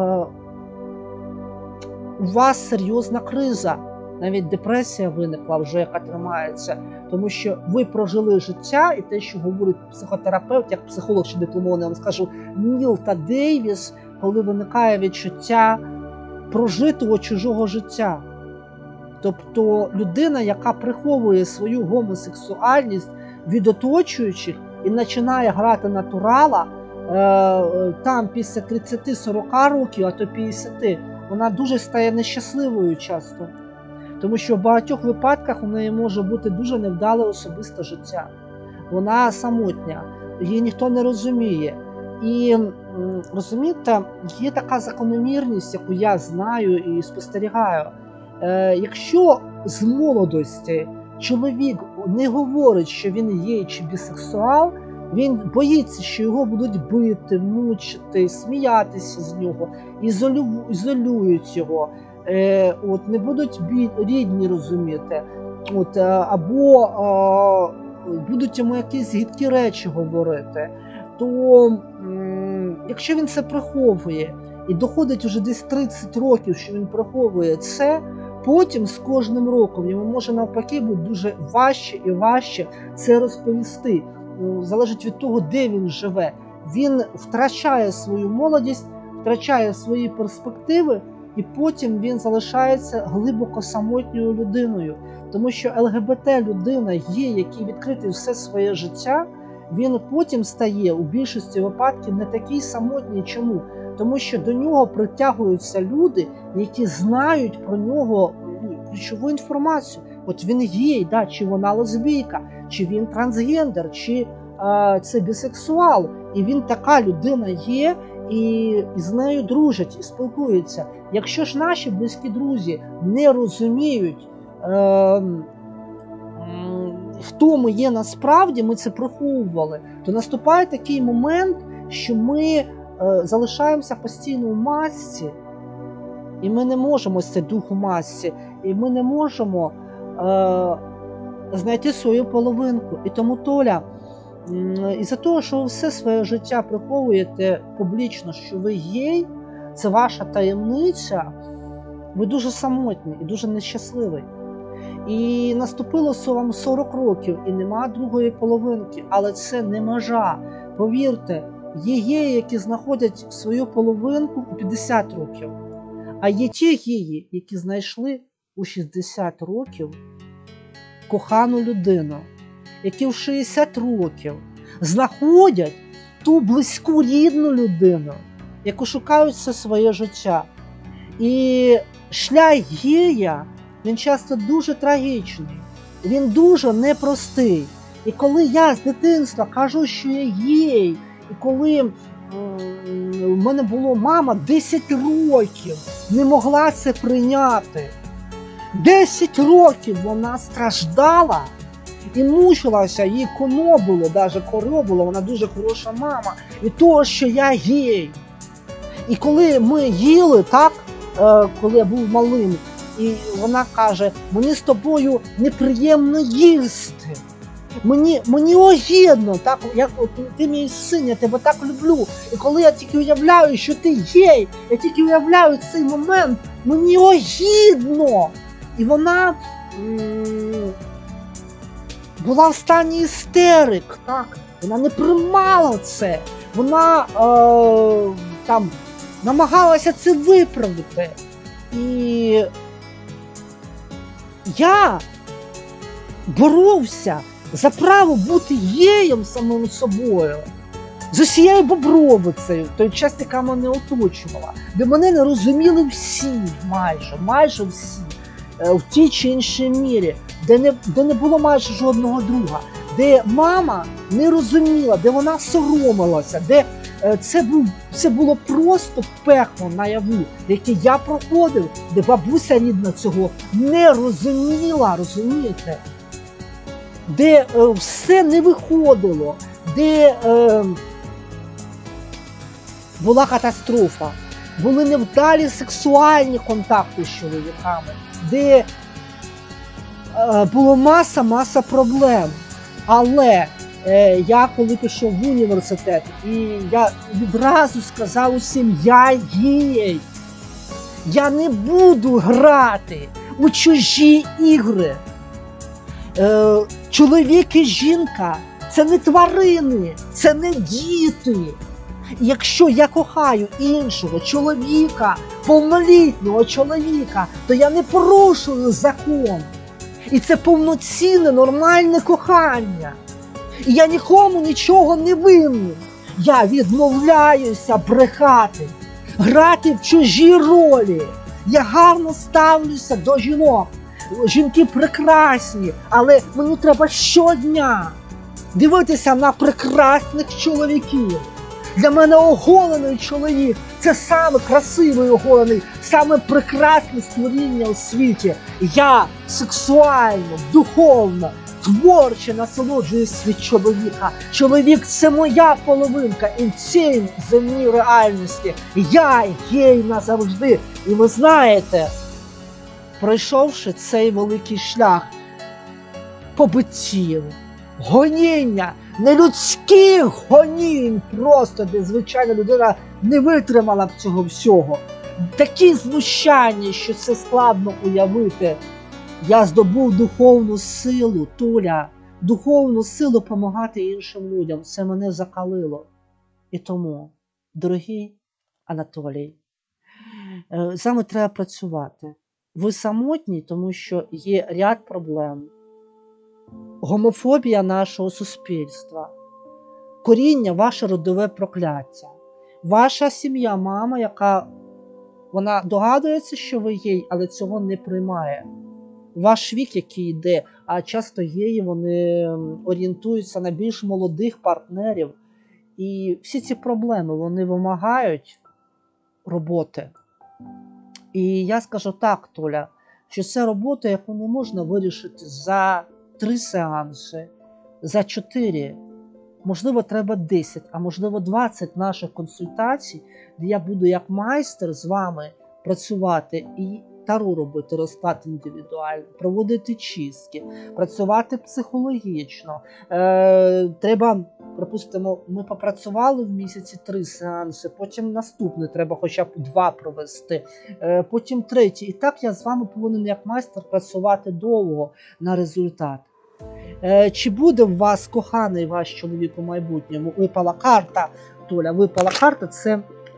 у вас серйозна криза, навіть депресія виникла вже, яка тримається, тому що ви прожили життя, і те, що говорить психотерапевт, як психолог ще дипломований, я вам скажу, Ніл та Дейвіс, коли виникає відчуття прожитого чужого життя. Тобто людина, яка приховує свою гомосексуальність від оточуючих і починає грати натурала, там після 30-40 років, а то 50, вона дуже стає нещасливою часто. Тому що в багатьох випадках у неї може бути дуже невдале особисте життя. Вона самотня, її ніхто не розуміє. І, розумієте, є така закономірність, яку я знаю і спостерігаю. Якщо з молодості чоловік не говорить, що він гей чи бісексуал, він боїться, що його будуть бити, мучити, сміятися з нього, ізолюють його, не будуть рідні розуміти, або будуть йому якісь гидкі речі говорити, то якщо він це приховує і доходить вже десь 30 років, що він приховує це, потім з кожним роком йому може навпаки бути дуже важче і важче це розповісти. Залежить від того, де він живе. Він втрачає свою молодість, втрачає свої перспективи, і потім він залишається глибоко самотньою людиною. Тому що ЛГБТ-людина є, який відкритий все своє життя, він потім стає у більшості випадків не такий самотній. Чому? Тому що до нього притягуються люди, які знають про нього ключову інформацію. От він гей, да, чи вона лесбійка, чи він трансгендер, чи це бісексуал. І він така людина є, і з нею дружать, і спілкуються. Якщо ж наші близькі друзі не розуміють, хто ми є насправді, ми це приховували, то наступає такий момент, що ми залишаємося постійно в масці, і ми не можемо з цей дух у масці, і ми не можемо знайти свою половинку. І тому, Толя, із-за того, що ви все своє життя приховуєте публічно, що ви гей, це ваша таємниця, ви дуже самотні і дуже нещасливий. І наступило вам 40 років, і нема другої половинки, але це не межа. Повірте, є геї, які знаходять свою половинку у 50 років, а є ті геї, які знайшли у 60 років кохану людину, які в 60 років знаходять ту близьку рідну людину, яку шукають все своє життя. І шлях гея, він часто дуже трагічний, він дуже непростий. І коли я з дитинства кажу, що я гей, і коли в мене була мама 10 років, не могла це прийняти. 10 років вона страждала і мучилася, їй конобило, навіть коробило, вона дуже хороша мама, від того, що я гей. І коли ми їли, так, коли я був малим, і вона каже, мені з тобою неприємно їсти, мені огидно, так, як ти мій син, я тебе так люблю. І коли я тільки уявляю, що ти гей, я тільки уявляю цей момент, мені огидно. І вона була в стані істерик, так, вона не приймала це, вона там намагалася це виправити. І я боровся за право бути геєм самим собою, з усією Бобровицею, в той час, яка мене оточувала, де мене не розуміли всі, майже всі, в тій чи іншій мірі, де не було майже жодного друга, де мама не розуміла, де вона соромилася, де це було просто пекло наяву, яке я проходив, де бабуся рідна цього не розуміла, розумієте? Де все не виходило, де була катастрофа, були невдалі сексуальні контакти з чоловіками, де було маса проблем. Але я коли пішов в університет, і я відразу сказав усім, я гей, я не буду грати у чужі ігри. Чоловік і жінка – це не тварини, це не діти. Якщо я кохаю іншого чоловіка, повнолітнього чоловіка, то я не порушую закон. І це повноцінне, нормальне кохання. І я нікому нічого не винен. Я відмовляюся брехати, грати в чужі ролі. Я гарно ставлюся до жінок. Жінки прекрасні, але мені треба щодня дивитися на прекрасних чоловіків. Для мене оголений чоловік – це саме красивий оголений, саме прекрасне створіння у світі. Я сексуально, духовно, творче насолоджуюсь від чоловіка. Чоловік – це моя половинка, і в цій земній реальності я гей назавжди. І ви знаєте, пройшовши цей великий шлях побиттів, гоніння, нелюдських гонінь, просто де звичайна людина не витримала б цього всього. Такі знущання, що це складно уявити. Я здобув духовну силу, Туля, духовну силу допомагати іншим людям. Це мене закалило. І тому, дорогий Анатолій, з вами треба працювати. Ви самотні, тому що є ряд проблем. Гомофобія нашого суспільства, коріння, ваше родове прокляття, ваша сім'я, мама, яка вона догадується, що ви гей, але цього не приймає. Ваш вік, який йде, а часто геї, вони орієнтуються на більш молодих партнерів. І всі ці проблеми, вони вимагають роботи. І я скажу так, Толя, що це робота, яку не можна вирішити за 3 сеанси, за 4, можливо, треба 10, а можливо 20 наших консультацій, де я буду як майстер з вами працювати і таро робити, розклад індивідуальний, проводити чистки, працювати психологічно. Треба Припустимо, ми попрацювали в місяці 3 сеанси, потім наступний треба хоча б 2 провести, потім 3. І так я з вами повинен як майстер працювати довго на результат. Чи буде в вас коханий ваш чоловік у майбутньому? Випала карта, Толя, випала карта, це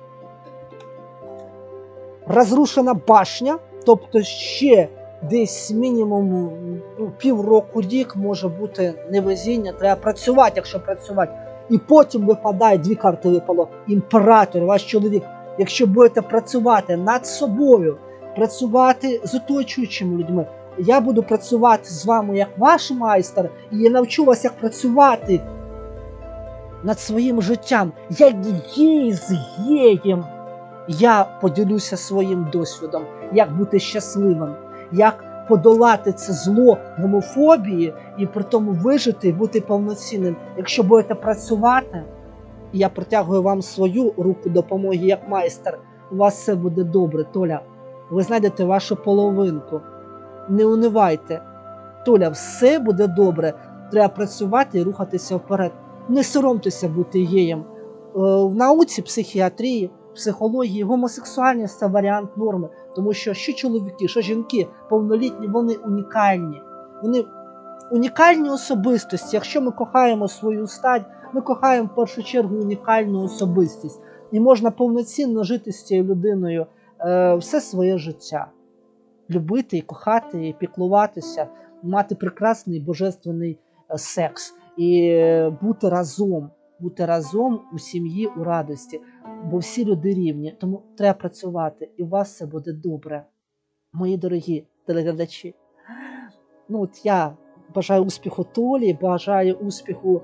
розрушена башня, тобто ще десь мінімум півроку, рік може бути невезіння, треба працювати, якщо працювати. І потім випадає, 2 карти випало, імператор, ваш чоловік. Якщо будете працювати над собою, працювати з оточуючими людьми, я буду працювати з вами як ваш майстер, і я навчу вас, як працювати над своїм життям, як гей з геєм. Я поділюся своїм досвідом, як бути щасливим, як подолати це зло гомофобії і при тому вижити і бути повноцінним. Якщо будете працювати, я протягую вам свою руку допомоги як майстер, у вас все буде добре, Толя. Ви знайдете вашу половинку. Не унивайте. Толя, все буде добре. Треба працювати і рухатися вперед. Не соромтеся бути геєм. В науці, психіатрії, психології, гомосексуальність – це варіант норми. Тому що чоловіки, що жінки повнолітні, вони унікальні. Вони унікальні особистості. Якщо ми кохаємо свою стать, ми кохаємо в першу чергу унікальну особистість. І можна повноцінно жити з цією людиною все своє життя. Любити і кохати, і піклуватися, мати прекрасний божественний секс. І бути разом у сім'ї, у радості. Бо всі люди рівні, тому треба працювати, і у вас все буде добре. Мої дорогі телеглядачі, я бажаю успіху Толі, бажаю успіху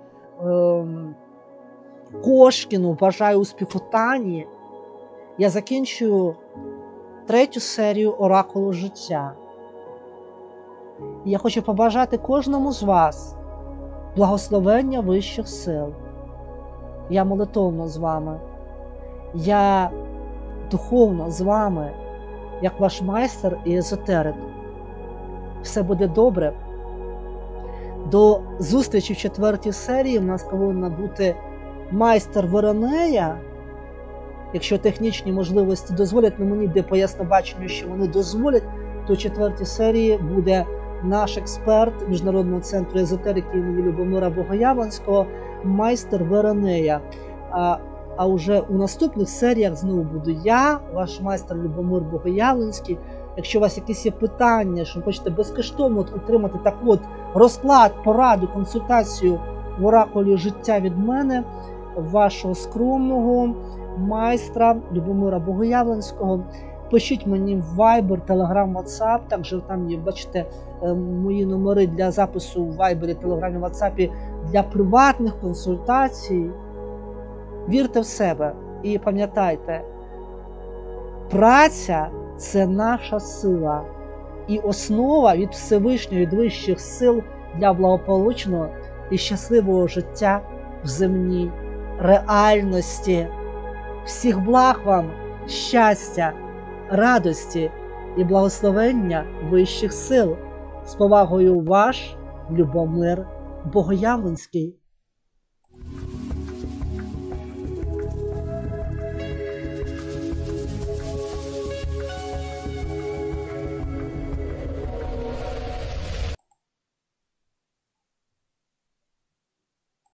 Кошкіну, бажаю успіху Тані. Я закінчую 3 серію Оракулу життя. І я хочу побажати кожному з вас благословення вищих сил. Я молитовно з вами. Я духовно з вами, як ваш майстер і езотерик. Все буде добре. До зустрічі в 4 серії в нас повинна бути майстер Веронея. Якщо технічні можливості дозволять, мені йде по яснобаченню, що вони дозволять, то в 4 серії буде наш експерт Міжнародного центру езотерики імені Любомира Богоявленського, майстер Веронея. А вже у наступних серіях знову буду я, ваш майстер Любомир Богоявленський. Якщо у вас якісь є питання, що ви хочете безкоштовно отримати розклад, пораду, консультацію в оракулі життя від мене, вашого скромного майстра Любомира Богоявленського, пишіть мені в Viber, Telegram, WhatsApp, також там є, бачите, мої номери для запису в Viber, Telegram, WhatsApp для приватних консультацій. Вірте в себе і пам'ятайте, праця – це наша сила і основа від Всевишнього, від вищих сил для благополучного і щасливого життя в земній реальності. Всіх благ вам, щастя, радості і благословення вищих сил. З повагою ваш Любомир Богоявленський.